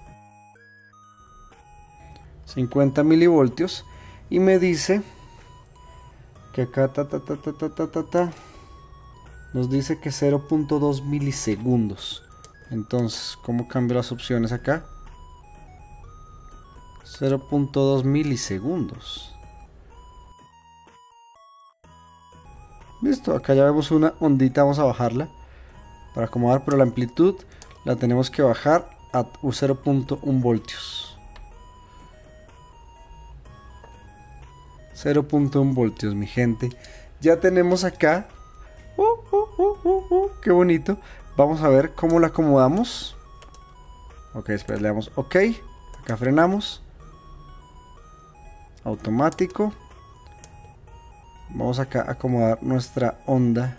50 milivoltios. Y me dice que acá nos dice que 0.2 milisegundos. Entonces, ¿cómo cambio las opciones acá? 0.2 milisegundos. Listo, acá ya vemos una ondita, vamos a bajarla para acomodar, pero la amplitud la tenemos que bajar a 0.1 voltios. 0.1 voltios, mi gente. Ya tenemos acá. Qué bonito. Vamos a ver cómo la acomodamos. Ok, espera, le damos OK. Acá frenamos. Automático. Vamos acá a acomodar nuestra onda.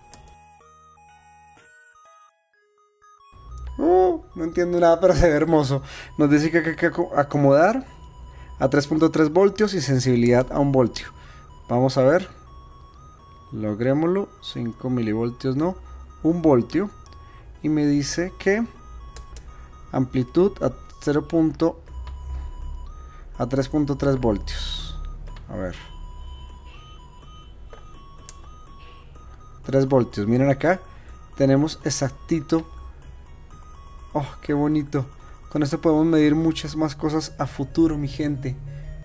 No entiendo nada, pero se ve hermoso. Nos dice que hay que acomodar a 3.3 voltios y sensibilidad a 1 voltio. Vamos a ver. Logrémoslo. 5 milivoltios, no. 1 voltio. Y me dice que amplitud a 3.3 voltios. A ver. 3 voltios. Miren acá. Tenemos exactito. Oh, qué bonito. Con esto podemos medir muchas más cosas a futuro, mi gente.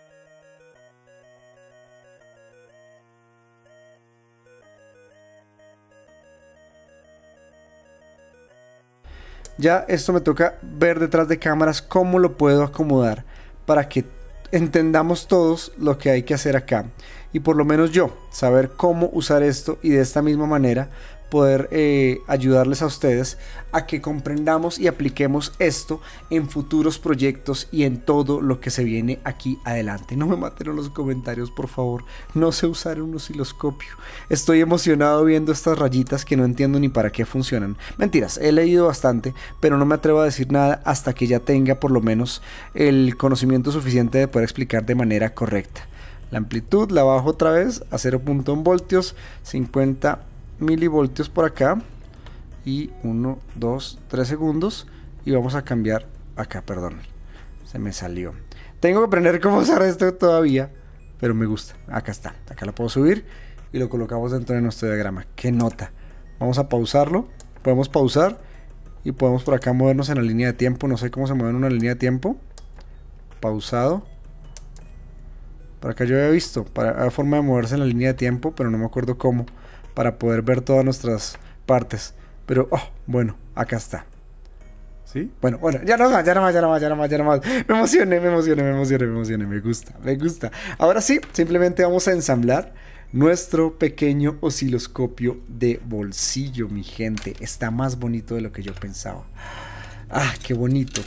Ya esto me toca ver detrás de cámaras cómo lo puedo acomodar para que entendamos todos lo que hay que hacer acá. Y por lo menos yo, saber cómo usar esto y de esta misma manera poder ayudarles a ustedes a que comprendamos y apliquemos esto en futuros proyectos y en todo lo que se viene aquí adelante. No me maten en los comentarios, por favor. No sé usar un osciloscopio. Estoy emocionado viendo estas rayitas que no entiendo ni para qué funcionan. Mentiras, he leído bastante, pero no me atrevo a decir nada hasta que ya tenga por lo menos el conocimiento suficiente de poder explicar de manera correcta. La amplitud la bajo otra vez a 0.1 voltios, 50 milivoltios por acá y 1, 2, 3 segundos y vamos a cambiar acá, perdón, se me salió. Tengo que aprender cómo usar esto todavía, pero me gusta. Acá está, acá lo puedo subir y lo colocamos dentro de nuestro diagrama. ¡Qué nota! Vamos a pausarlo, podemos pausar y podemos por acá movernos en la línea de tiempo. No sé cómo se mueve en una línea de tiempo. Pausado. Por acá yo había visto la forma de moverse en la línea de tiempo, pero no me acuerdo cómo, para poder ver todas nuestras partes. Pero, bueno, acá está. ¿Sí? Bueno, ya no más. Me emocioné, me gusta. Ahora sí, simplemente vamos a ensamblar nuestro pequeño osciloscopio de bolsillo, mi gente. Está más bonito de lo que yo pensaba. Ah, qué bonito.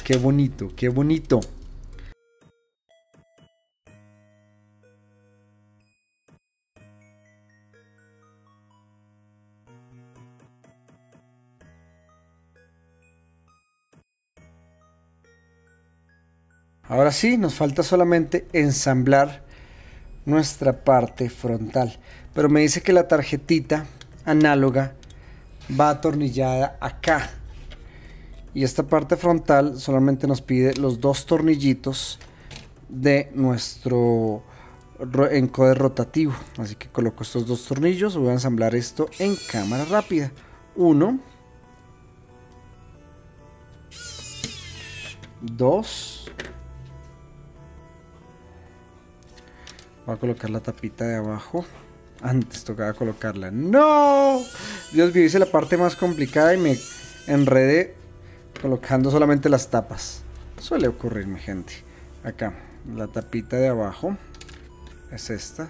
Ahora sí, nos falta solamente ensamblar nuestra parte frontal. Pero me dice que la tarjetita análoga va atornillada acá. Y esta parte frontal solamente nos pide los 2 tornillitos de nuestro encoder rotativo. Así que coloco estos 2 tornillos. Voy a ensamblar esto en cámara rápida. 1, 2. Voy a colocar la tapita de abajo. Antes tocaba colocarla. ¡No! Dios mío, hice la parte más complicada y me enredé colocando solamente las tapas. Suele ocurrir, mi gente. Acá, la tapita de abajo es esta.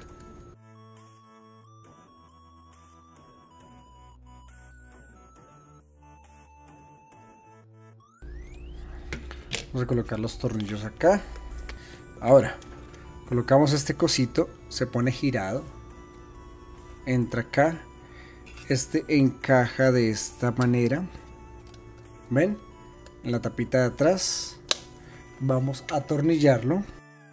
Vamos a colocar los tornillos acá. Ahora colocamos este cosito, se pone girado, entra acá, este encaja de esta manera, ¿ven? En la tapita de atrás, vamos a atornillarlo.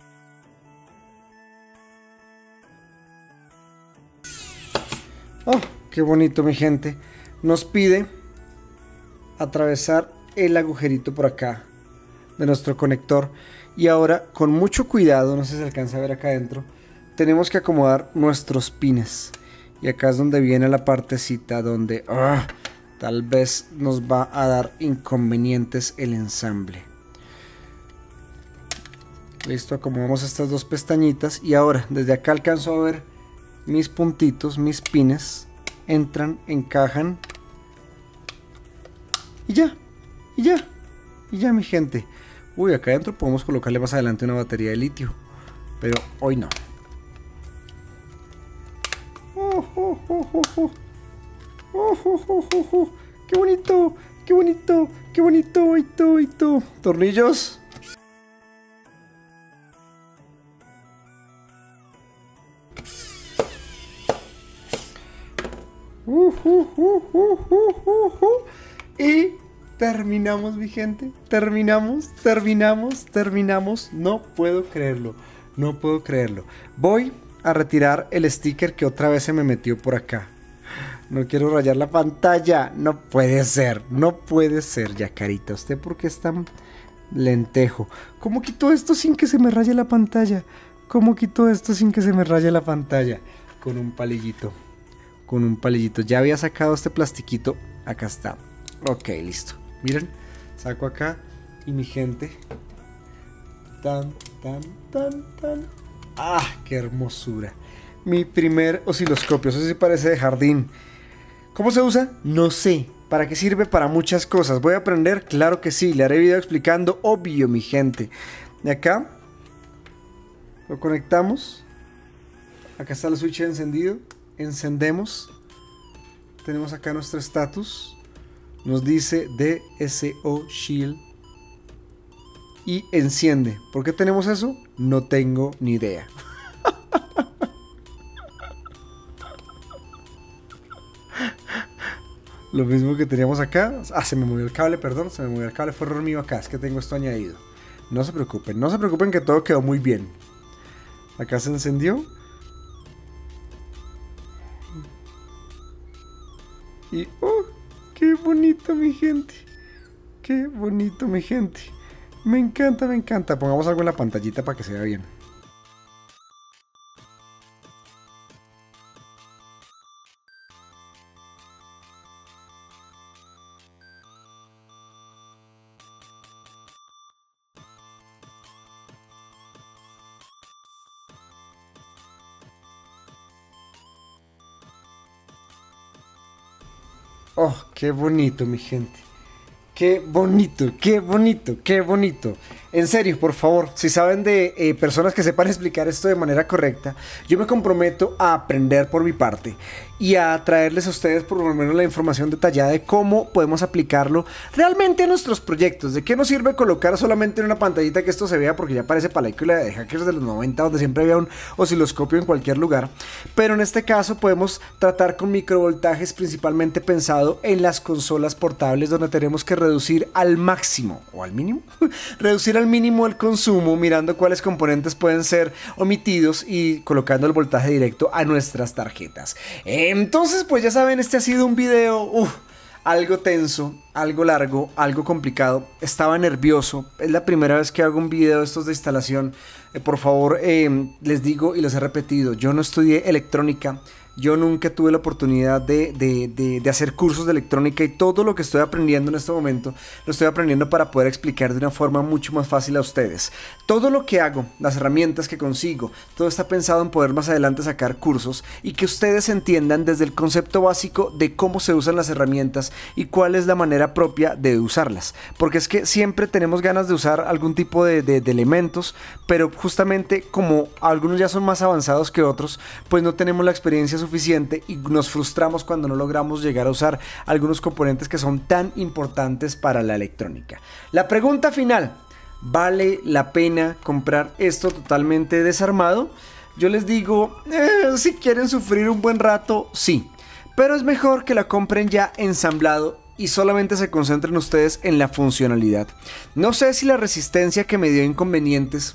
Oh, qué bonito, mi gente. Nos pide atravesar el agujerito por acá. de nuestro conector. Y ahora, con mucho cuidado, no sé si se alcanza a ver acá adentro, tenemos que acomodar nuestros pines. Y acá es donde viene la partecita donde tal vez nos va a dar inconvenientes el ensamble. Listo, acomodamos estas dos pestañitas. Y ahora, desde acá alcanzo a ver mis puntitos, mis pines. Entran, encajan. Y ya, y ya, y ya, mi gente. Uy, acá adentro podemos colocarle más adelante una batería de litio, pero hoy no. ¡Qué bonito! ¡Qué bonito! ¡Qué bonito! ¿Tornillos? Y terminamos, mi gente. Terminamos. No puedo creerlo. Voy a retirar el sticker que otra vez se me metió por acá. No quiero rayar la pantalla. No puede ser. Yacarita, ¿usted por qué es tan lentejo? ¿Cómo quito esto sin que se me raye la pantalla? Con un palillito. Ya había sacado este plastiquito. Acá está. Ok, listo. Miren, saco acá y mi gente. Tan. ¡Ah, qué hermosura! Mi primer osciloscopio. Eso sí parece de jardín. ¿Cómo se usa? No sé. ¿Para qué sirve? Para muchas cosas. ¿Voy a aprender? Claro que sí. Le haré video explicando. Obvio, mi gente. De acá lo conectamos. Acá está el switch de encendido. Encendemos. Tenemos acá nuestro status. Nos dice DSO Shield. Y enciende. ¿Por qué tenemos eso? No tengo ni idea. Lo mismo que teníamos acá. Se me movió el cable, perdón. Fue error mío acá. Es que tengo esto añadido. No se preocupen que todo quedó muy bien. Acá se encendió. Y qué bonito, mi gente. Me encanta. Pongamos algo en la pantallita para que se vea bien. Oh, qué bonito, mi gente. Qué bonito. En serio, por favor, si saben de personas que sepan explicar esto de manera correcta, yo me comprometo a aprender por mi parte y a traerles a ustedes por lo menos la información detallada de cómo podemos aplicarlo realmente a nuestros proyectos. De qué nos sirve colocar solamente en una pantallita que esto se vea, porque ya parece película de hackers de los 90 donde siempre había un osciloscopio en cualquier lugar. Pero en este caso podemos tratar con microvoltajes, principalmente pensado en las consolas portables, donde tenemos que reducir al máximo o al mínimo reducir al mínimo el consumo, mirando cuáles componentes pueden ser omitidos y colocando el voltaje directo a nuestras tarjetas. Entonces, pues ya saben, este ha sido un video algo tenso, algo largo, algo complicado. Estaba nervioso. Es la primera vez que hago un video de estos de instalación. Por favor, les digo y les he repetido, yo no estudié electrónica. Yo nunca tuve la oportunidad de hacer cursos de electrónica, y todo lo que estoy aprendiendo en este momento lo estoy aprendiendo para poder explicar de una forma mucho más fácil a ustedes. Todo lo que hago, las herramientas que consigo, todo está pensado en poder más adelante sacar cursos y que ustedes entiendan desde el concepto básico de cómo se usan las herramientas y cuál es la manera propia de usarlas. Porque es que siempre tenemos ganas de usar algún tipo de elementos, pero justamente como algunos ya son más avanzados que otros, pues no tenemos la experiencia suficiente y nos frustramos cuando no logramos llegar a usar algunos componentes que son tan importantes para la electrónica. La pregunta final: ¿vale la pena comprar esto totalmente desarmado? Yo les digo, si quieren sufrir un buen rato, sí, pero es mejor que la compren ya ensamblado y solamente se concentren ustedes en la funcionalidad. No sé si la resistencia que me dio inconvenientes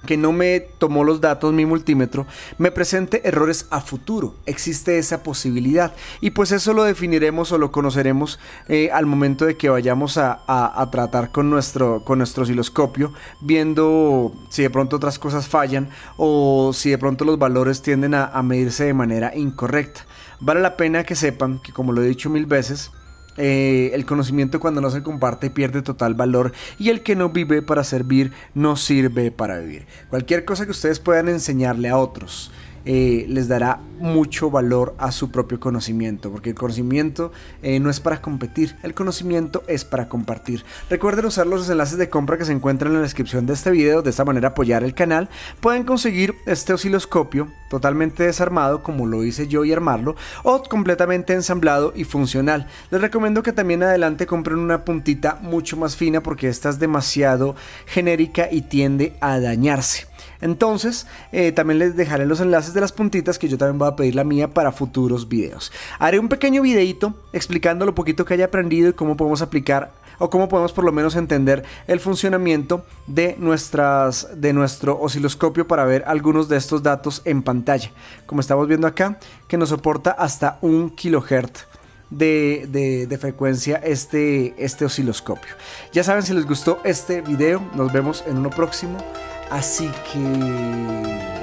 que no me tomó los datos mi multímetro, me presente errores a futuro. Existe esa posibilidad y pues eso lo definiremos o lo conoceremos al momento de que vayamos a tratar con nuestro osciloscopio, viendo si de pronto otras cosas fallan o si de pronto los valores tienden a medirse de manera incorrecta. Vale la pena que sepan que, como lo he dicho mil veces, el conocimiento cuando no se comparte pierde total valor, y el que no vive para servir no sirve para vivir. Cualquier cosa que ustedes puedan enseñarle a otros les dará mucho valor a su propio conocimiento, porque el conocimiento no es para competir, el conocimiento es para compartir. Recuerden usar los enlaces de compra que se encuentran en la descripción de este video, de esta manera apoyar el canal. Pueden conseguir este osciloscopio totalmente desarmado como lo hice yo y armarlo, o completamente ensamblado y funcional. Les recomiendo que también adelante compren una puntita mucho más fina, porque esta es demasiado genérica y tiende a dañarse. Entonces también les dejaré los enlaces de las puntitas, que yo también voy a pedir la mía para futuros videos. Haré un pequeño videito explicando lo poquito que haya aprendido y cómo podemos aplicar, o cómo podemos por lo menos entender el funcionamiento de nuestro osciloscopio, para ver algunos de estos datos en pantalla, como estamos viendo acá, que nos soporta hasta 1 kHz de frecuencia este osciloscopio. Ya saben, si les gustó este video, nos vemos en uno próximo. Así que